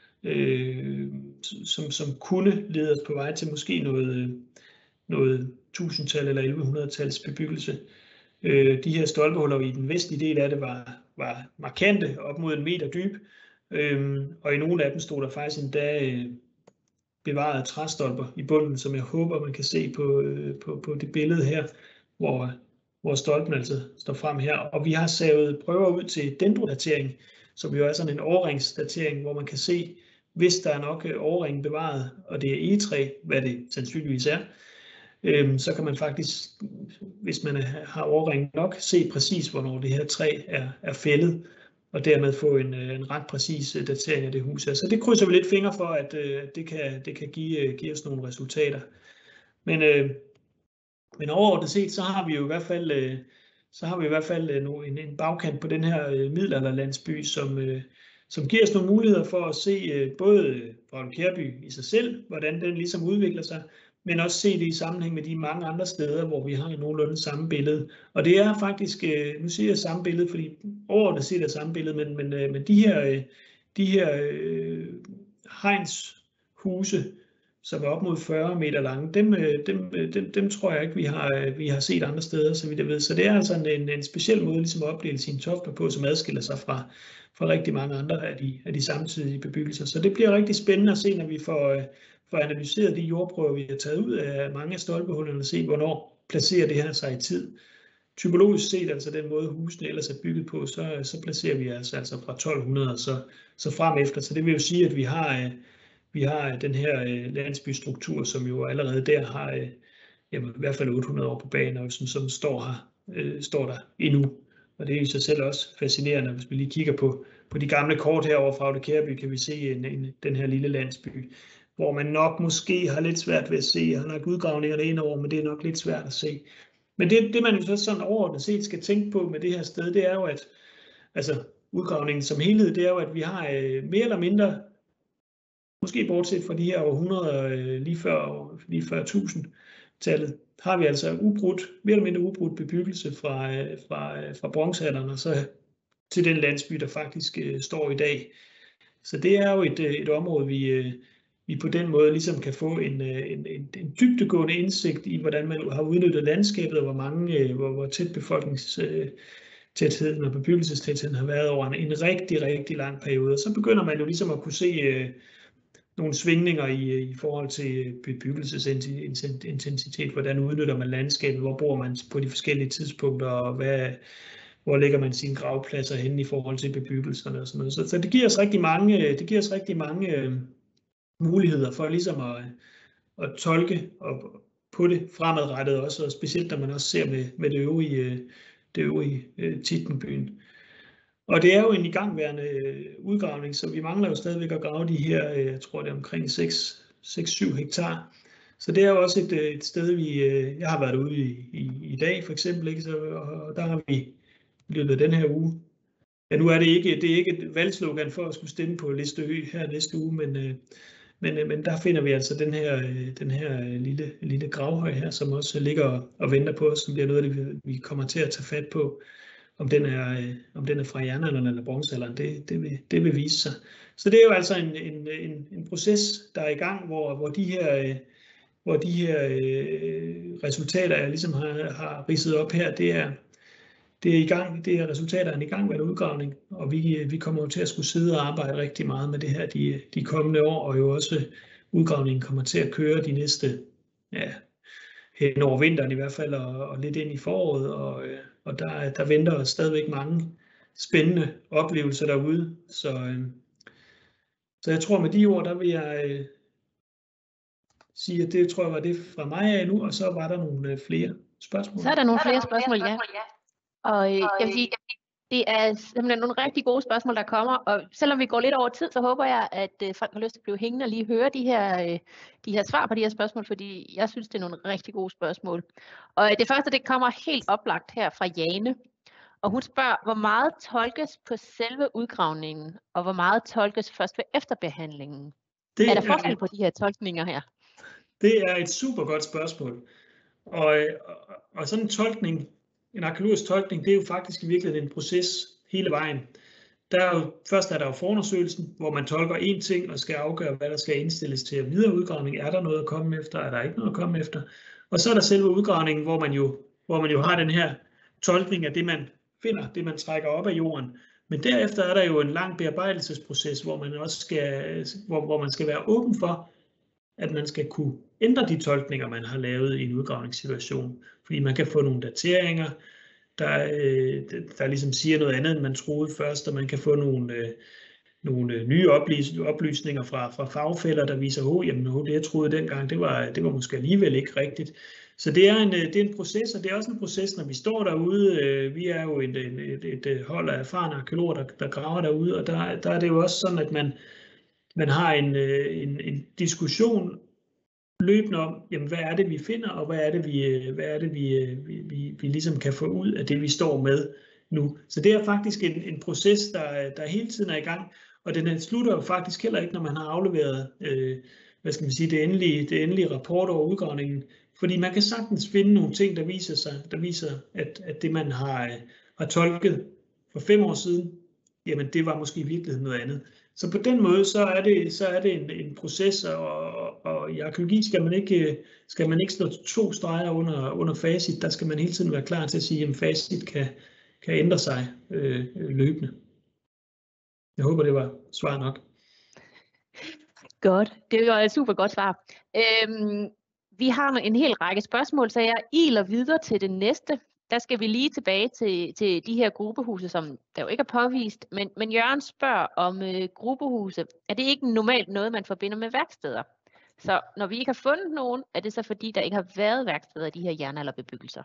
Øh, som, som kunne lede os på vej til måske noget, noget tusindtal eller elleve hundrede-tals bebyggelse. Øh, de her stolpehuller i den vestlige del af det var, var markante, op mod en meter dyb, øh, og i nogle af dem stod der faktisk endda øh, bevarede træstolper i bunden, som jeg håber, man kan se på, øh, på, på det billede her, hvor, hvor stolpen altså står frem her. Og vi har savet prøver ud til dendrodatering, som jo er sådan en overringsdatering, hvor man kan se, hvis der er nok overring bevaret, og det er egetræ, hvad det sandsynligvis er, øhm, så kan man faktisk, hvis man har overring nok, se præcis, hvornår det her træ er, er fældet, og dermed få en, en ret præcis datering af det hus. Så det krydser vi lidt fingre for, at øh, det kan, det kan give, give os nogle resultater. Men, øh, men overordnet set, så har vi jo i hvert fald, øh, så har vi i hvert fald øh, en, en bagkant på den her øh, middelalderlandsby, som øh, som giver os nogle muligheder for at se både Braulekærby i sig selv, hvordan den ligesom udvikler sig, men også se det i sammenhæng med de mange andre steder, hvor vi har nogenlunde samme billede. Og det er faktisk, nu siger jeg samme billede, fordi overordnet set er samme billede, men, men, men de her, de her øh, hegnshuse, som er op mod fyrre meter lange, dem, dem, dem, dem tror jeg ikke, vi har, vi har set andre steder, så vidt jeg ved. Så det er altså en, en speciel måde ligesom at opdele sine tofter på, som adskiller sig fra, fra rigtig mange andre af de, af de samtidige bebyggelser. Så det bliver rigtig spændende at se, når vi får, får analyseret de jordprøver, vi har taget ud af mange af stolpehullerne, og se, hvornår placerer det her sig i tid. Typologisk set, altså den måde husene ellers er bygget på, så, så placerer vi altså, altså fra tolv hundrede så, så frem efter. Så det vil jo sige, at vi har... Vi har den her øh, landsbystruktur, som jo allerede der har øh, jamen, i hvert fald otte hundrede år på banen, og som, som står, her, øh, står der endnu. Og det er i sig selv også fascinerende, hvis vi lige kigger på, på de gamle kort herovre fra Braulekærby, kan vi se en, en, den her lille landsby, hvor man nok måske har lidt svært ved at se. Jeg har nok udgravningerne indover, men det er nok lidt svært at se. Men det, det man jo så sådan overordnet set skal tænke på med det her sted, det er jo, at altså, udgravningen som helhed, det er jo, at vi har øh, mere eller mindre, måske bortset fra de her århundreder øh, lige før, lige før tusind-tallet, har vi altså ubrudt, mere eller mindre ubrudt bebyggelse fra, øh, fra, øh, fra bronzealderen og så til den landsby, der faktisk øh, står i dag. Så det er jo et, et område, vi, øh, vi på den måde ligesom kan få en, en, en, en dybdegående indsigt i, hvordan man har udnyttet landskabet, og hvor, mange, øh, hvor, hvor tæt befolkningstætheden og bebyggelsestætheden har været over en, en rigtig, rigtig lang periode. Og så begynder man jo ligesom at kunne se... Øh, nogle svingninger i, i forhold til bebyggelsesintensitet. Hvordan udnytter man landskabet? Hvor bor man på de forskellige tidspunkter? Og hvad, hvor lægger man sine gravpladser henne i forhold til bebyggelserne og sådan noget. Så, så det giver os rigtig mange, det giver os rigtig mange øh, muligheder for ligesom at, at tolke og på det fremadrettet også, og specielt når man også ser med, med det øvrige, det øvrige øh, Tittenbyen. Og det er jo en igangværende udgravning, så vi mangler jo stadigvæk at grave de her, jeg tror det er omkring seks til syv hektar. Så det er jo også et, et sted, vi, jeg har været ude i, i, i dag for eksempel, ikke? Så, og der har vi i løbet af den her uge. Ja, nu er det ikke, det er ikke et valgslogan for at skulle stemme på Liste Ø her næste uge, men, men, men der finder vi altså den her, den her lille, lille gravhøj her, som også ligger og venter på os, som bliver noget af det, vi kommer til at tage fat på. Om den er, om den er fra jernalderen eller bronzealderen, det, det, vil, det vil vise sig. Så det er jo altså en, en, en, en proces, der er i gang, hvor, hvor de her, hvor de her øh, resultater, jeg ligesom har, har ridset op her, det er, det er i gang, det er resultater af en igangværende udgravning, og vi, vi kommer jo til at skulle sidde og arbejde rigtig meget med det her de, de kommende år, og jo også udgravningen kommer til at køre de næste, ja, hen over vinteren i hvert fald, og, og lidt ind i foråret, og, og der, der venter os stadigvæk mange spændende oplevelser derude. Så, øh, så jeg tror med de ord, der vil jeg øh, sige, at det tror jeg var det fra mig af nu, og så var der nogle øh, flere spørgsmål.
Så er der nogle flere spørgsmål, ja. Og øh, jeg vil sige, det er simpelthen nogle rigtig gode spørgsmål, der kommer, og selvom vi går lidt over tid, så håber jeg, at øh, folk har lyst til at blive hængende og lige høre de her, øh, de her svar på de her spørgsmål, fordi jeg synes, det er nogle rigtig gode spørgsmål. Og øh, det første, det kommer helt oplagt her fra Jane, og hun spørger, hvor meget tolkes på selve udgravningen, og hvor meget tolkes først ved efterbehandlingen? Det er der forskel på de her tolkninger her?
Det er et super godt spørgsmål, og, og, og sådan en tolkning, en arkæologisk tolkning, det er jo faktisk i virkeligheden en proces hele vejen. Der er jo, først er der jo forundersøgelsen, hvor man tolker én ting og skal afgøre, hvad der skal indstilles til videre udgravning. Er der noget at komme efter? Er der ikke noget at komme efter? Og så er der selve udgravningen, hvor man jo, hvor man jo har den her tolkning af det, man finder, det man trækker op af jorden. Men derefter er der jo en lang bearbejdelsesproces, hvor man også skal, hvor, hvor man skal være åben for, at man skal kunne ændre de tolkninger, man har lavet i en udgravningssituation. Fordi man kan få nogle dateringer, der, der ligesom siger noget andet, end man troede først, og man kan få nogle, nogle nye oplysninger fra, fra fagfæller, der viser, at oh, jamen, oh, det jeg troede dengang, det var, det var måske alligevel ikke rigtigt. Så det er, en, det er en proces, og det er også en proces, når vi står derude. Vi er jo et, et, et hold af erfarne arkæologer, der, der graver derude, og der, der er det jo også sådan, at man, man har en, en, en diskussion løbende om, jamen, hvad er det, vi finder, og hvad er det, vi, hvad er det vi, vi, vi ligesom kan få ud af det, vi står med nu. Så det er faktisk en, en proces, der, der hele tiden er i gang, og den slutter jo faktisk heller ikke, når man har afleveret øh, hvad skal man sige, det endelige, det endelige rapport over udgravningen, fordi man kan sagtens finde nogle ting, der viser, sig, der viser at, at det, man har, har tolket for fem år siden, jamen det var måske i virkeligheden noget andet. Så på den måde, så er det, så er det en, en proces, og, og i arkæologi skal man ikke, skal man ikke slå to streger under, under facit. Der skal man hele tiden være klar til at sige, at facit kan, kan ændre sig øh, løbende. Jeg håber, det var svar nok.
Godt, det var et super godt svar. Øhm, vi har en hel række spørgsmål, så jeg iler videre til det næste. Der skal vi lige tilbage til, til de her gruppehuse, som der jo ikke er påvist. Men, men Jørgen spørger om øh, gruppehuse. Er det ikke normalt noget, man forbinder med værksteder? Så når vi ikke har fundet nogen, er det så fordi, der ikke har været værksteder i de her jernalderbebyggelser?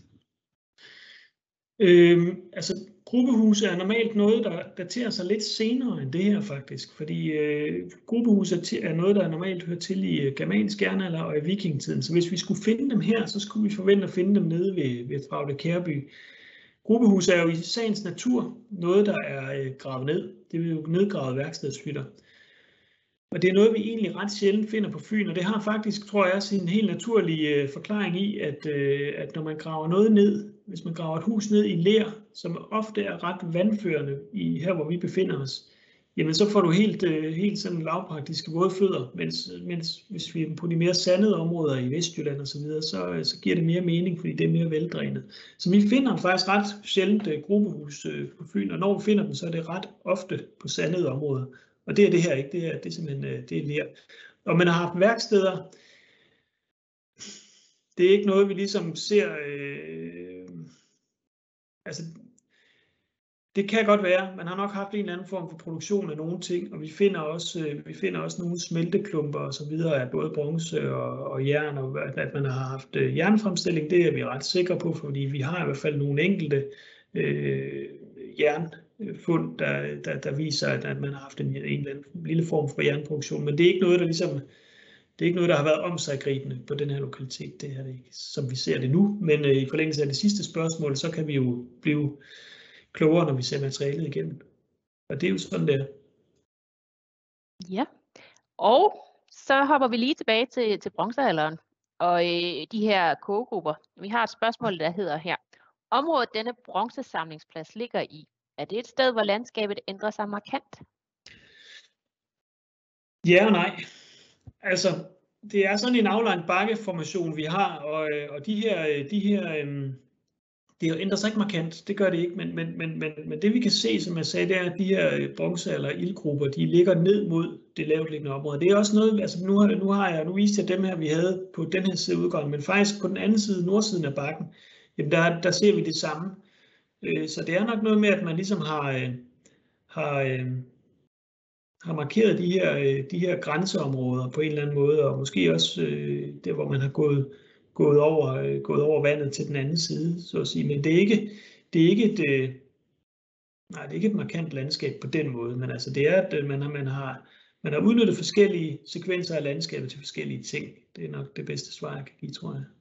Øhm, altså gruppehuse er normalt noget, der daterer sig lidt senere end det her faktisk. Fordi øh, gruppehuse er noget, der normalt hører til i øh, germansk jernalder og i vikingetiden. Så hvis vi skulle finde dem her, så skulle vi forvente at finde dem nede ved, ved Fraugde Kærby. Gruppehuse er jo i sagens natur noget, der er øh, gravet ned. Det er jo nedgravet værkstedshytter. Og det er noget, vi egentlig ret sjældent finder på Fyn, og det har faktisk, tror jeg, sin helt naturlige øh, forklaring i, at, øh, at når man graver noget ned, hvis man graver et hus ned i ler, som ofte er ret vandførende i her, hvor vi befinder os, jamen så får du helt, øh, helt sådan lavpraktiske våde fødder, mens, mens hvis vi er på de mere sandede områder i Vestjylland og så videre, så, så giver det mere mening, fordi det er mere veldrænet. Så vi finder faktisk ret sjældent øh, gruppehus øh, på Fyn, og når vi finder dem, så er det ret ofte på sandede områder. Og det er det her ikke, det er, det er simpelthen det er ler. Og man har haft værksteder. Det er ikke noget, vi ligesom ser, øh, altså det kan godt være, man har nok haft en eller anden form for produktion af nogle ting, og vi finder også, øh, vi finder også nogle smelteklumper og så videre af både bronze og, og jern, og at man har haft øh, jernfremstilling, det er vi ret sikre på, fordi vi har i hvert fald nogle enkelte øh, jernfund, der, der, der viser, at, at man har haft en, en eller anden lille form for jernproduktion, men det er ikke noget, der ligesom Det er ikke noget, der har været omsiggribende på den her lokalitet, det er det ikke, som vi ser det nu. Men øh, i forlængelse af det sidste spørgsmål, så kan vi jo blive klogere, når vi ser materialet igennem. Og det er jo sådan, det er.
Ja, og så hopper vi lige tilbage til, til bronzealderen og øh, de her kogegrupper. Vi har et spørgsmål, der hedder her. Området denne bronzesamlingsplads ligger i, er det et sted, hvor landskabet ændrer sig markant?
Ja og nej. Altså, det er sådan en aflejret bakkeformation, vi har, og, og de her, de her øhm, det ændrer sig ikke markant, det gør det ikke, men, men, men, men, men det vi kan se, som jeg sagde, det er, at de her bronze- eller ildgrupper, de ligger ned mod det lavtliggende område. Det er også noget, altså nu har, nu har jeg, nu viste jeg dem her, vi havde på den her side udgang, men faktisk på den anden side, nordsiden af bakken, jamen der, der ser vi det samme. Så det er nok noget med, at man ligesom har, har, har markeret de her, de her grænseområder på en eller anden måde, og måske også der, hvor man har gået, gået, over, gået over vandet til den anden side, så at sige. Men det er ikke, det er ikke et, nej, det er ikke et markant landskab på den måde, men altså det er, at man har, man har, man har udnyttet forskellige sekvenser af landskabet til forskellige ting. Det er nok det bedste svar, jeg kan give, tror jeg.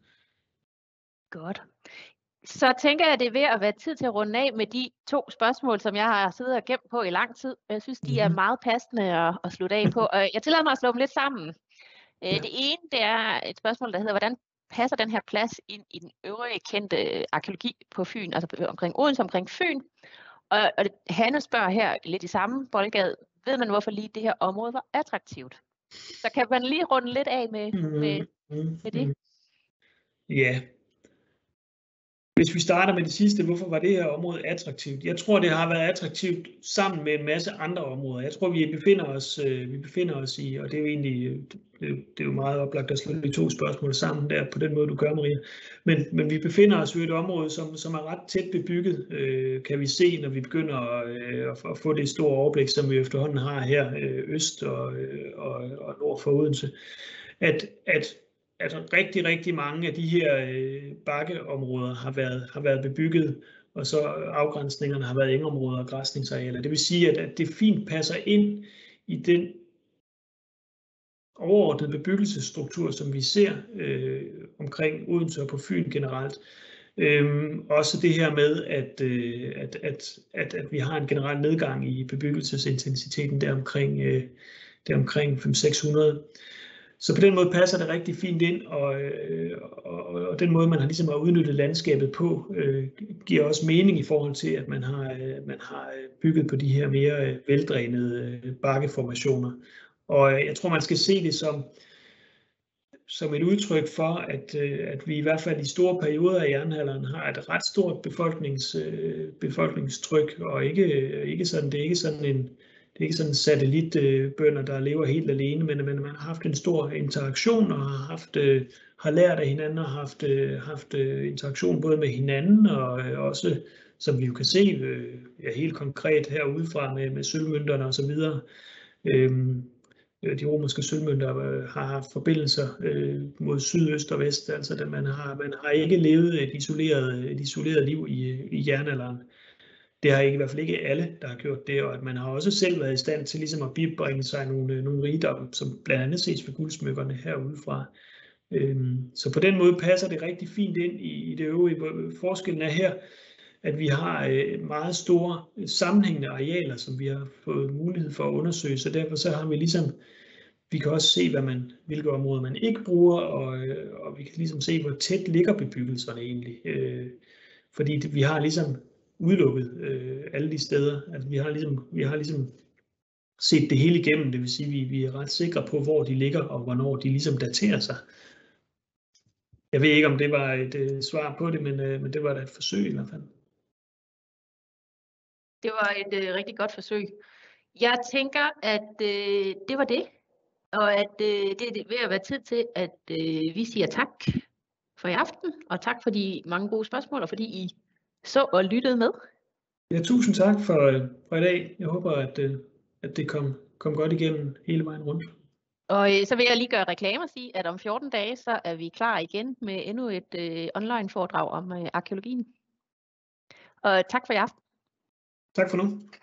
Godt. Så tænker jeg, at det er ved at være tid til at runde af med de to spørgsmål, som jeg har siddet og gemt på i lang tid. Jeg synes, de er meget passende at, at slutte af på. Og jeg tillader mig at slå dem lidt sammen. Ja. Det ene, det er et spørgsmål, der hedder, hvordan passer den her plads ind i den øvrige kendte arkeologi på Fyn, altså omkring Odense, omkring Fyn? Og, og Hanne spørger her lidt i samme boldgade, ved man, hvorfor lige det her område var attraktivt? Så kan man lige runde lidt af med, med, med det?
Ja. Hvis vi starter med det sidste, hvorfor var det her område attraktivt? Jeg tror, det har været attraktivt sammen med en masse andre områder. Jeg tror, vi befinder os, vi befinder os i, og det er jo egentlig, det er jo meget oplagt at slå de to spørgsmål sammen der på den måde, du gør, Maria. Men, men vi befinder os i et område, som, som er ret tæt bebygget, kan vi se, når vi begynder at, at få det store overblik, som vi efterhånden har her øst og, og, og nord for Odense. At, at at rigtig, rigtig mange af de her øh, bakkeområder har været, har været bebygget, og så afgrænsningerne har været engområder og græsningsarealer. Det vil sige, at, at det fint passer ind i den overordnede bebyggelsesstruktur, som vi ser øh, omkring Odense og på Fyn generelt. Øhm, også det her med, at, øh, at, at, at, at vi har en generel nedgang i bebyggelsesintensiteten der omkring, øh, der omkring fem til seks hundrede. Så på den måde passer det rigtig fint ind, og, og, og den måde, man har ligesom har udnyttet landskabet på, øh, giver også mening i forhold til, at man har, man har bygget på de her mere veldrænede bakkeformationer. Og jeg tror, man skal se det som, som et udtryk for, at, at vi i hvert fald i store perioder af jernalderen har et ret stort befolknings, befolkningstryk, og ikke, ikke sådan, det er ikke sådan en Det er ikke sådan satellitbønder, der lever helt alene, men man har haft en stor interaktion og har, haft, har lært af hinanden og haft, haft interaktion både med hinanden og også, som vi jo kan se ja, helt konkret herudefra med, med sølvmønterne og så videre. De romerske sølvmønter har haft forbindelser mod syd, øst og vest, altså man har, man har ikke levet et isoleret, et isoleret liv i, i jernalderen. Det har ikke, i hvert fald ikke alle, der har gjort det, og at man har også selv været i stand til ligesom at bibringe sig nogle, nogle rigdom, som blandt andet ses ved guldsmykkerne herudefra. Så på den måde passer det rigtig fint ind i, i det øvrige. Forskellen er her, at vi har meget store sammenhængende arealer, som vi har fået mulighed for at undersøge, så derfor så har vi ligesom, vi kan også se, hvad man, hvilke områder man ikke bruger, og, og vi kan ligesom se, hvor tæt ligger bebyggelserne egentlig. Fordi det, vi har ligesom udelukket øh, alle de steder. Altså, vi har ligesom, vi har ligesom set det hele igennem, det vil sige, at vi, vi er ret sikre på, hvor de ligger, og hvornår de ligesom daterer sig. Jeg ved ikke, om det var et øh, svar på det, men, øh, men det var da et forsøg i hvert fald.
Det var et øh, rigtig godt forsøg. Jeg tænker, at øh, det var det, og at øh, det er ved at være tid til, at øh, vi siger tak for i aften, og tak for de mange gode spørgsmål, og fordi I så og lyttede med.
Ja, tusind tak for, øh, for i dag. Jeg håber, at, øh, at det kom, kom godt igennem hele vejen rundt.
Og øh, så vil jeg lige gøre reklame og sige, at om fjorten dage, så er vi klar igen med endnu et øh, online foredrag om øh, arkæologien. Og tak for i aften.
Tak for nu.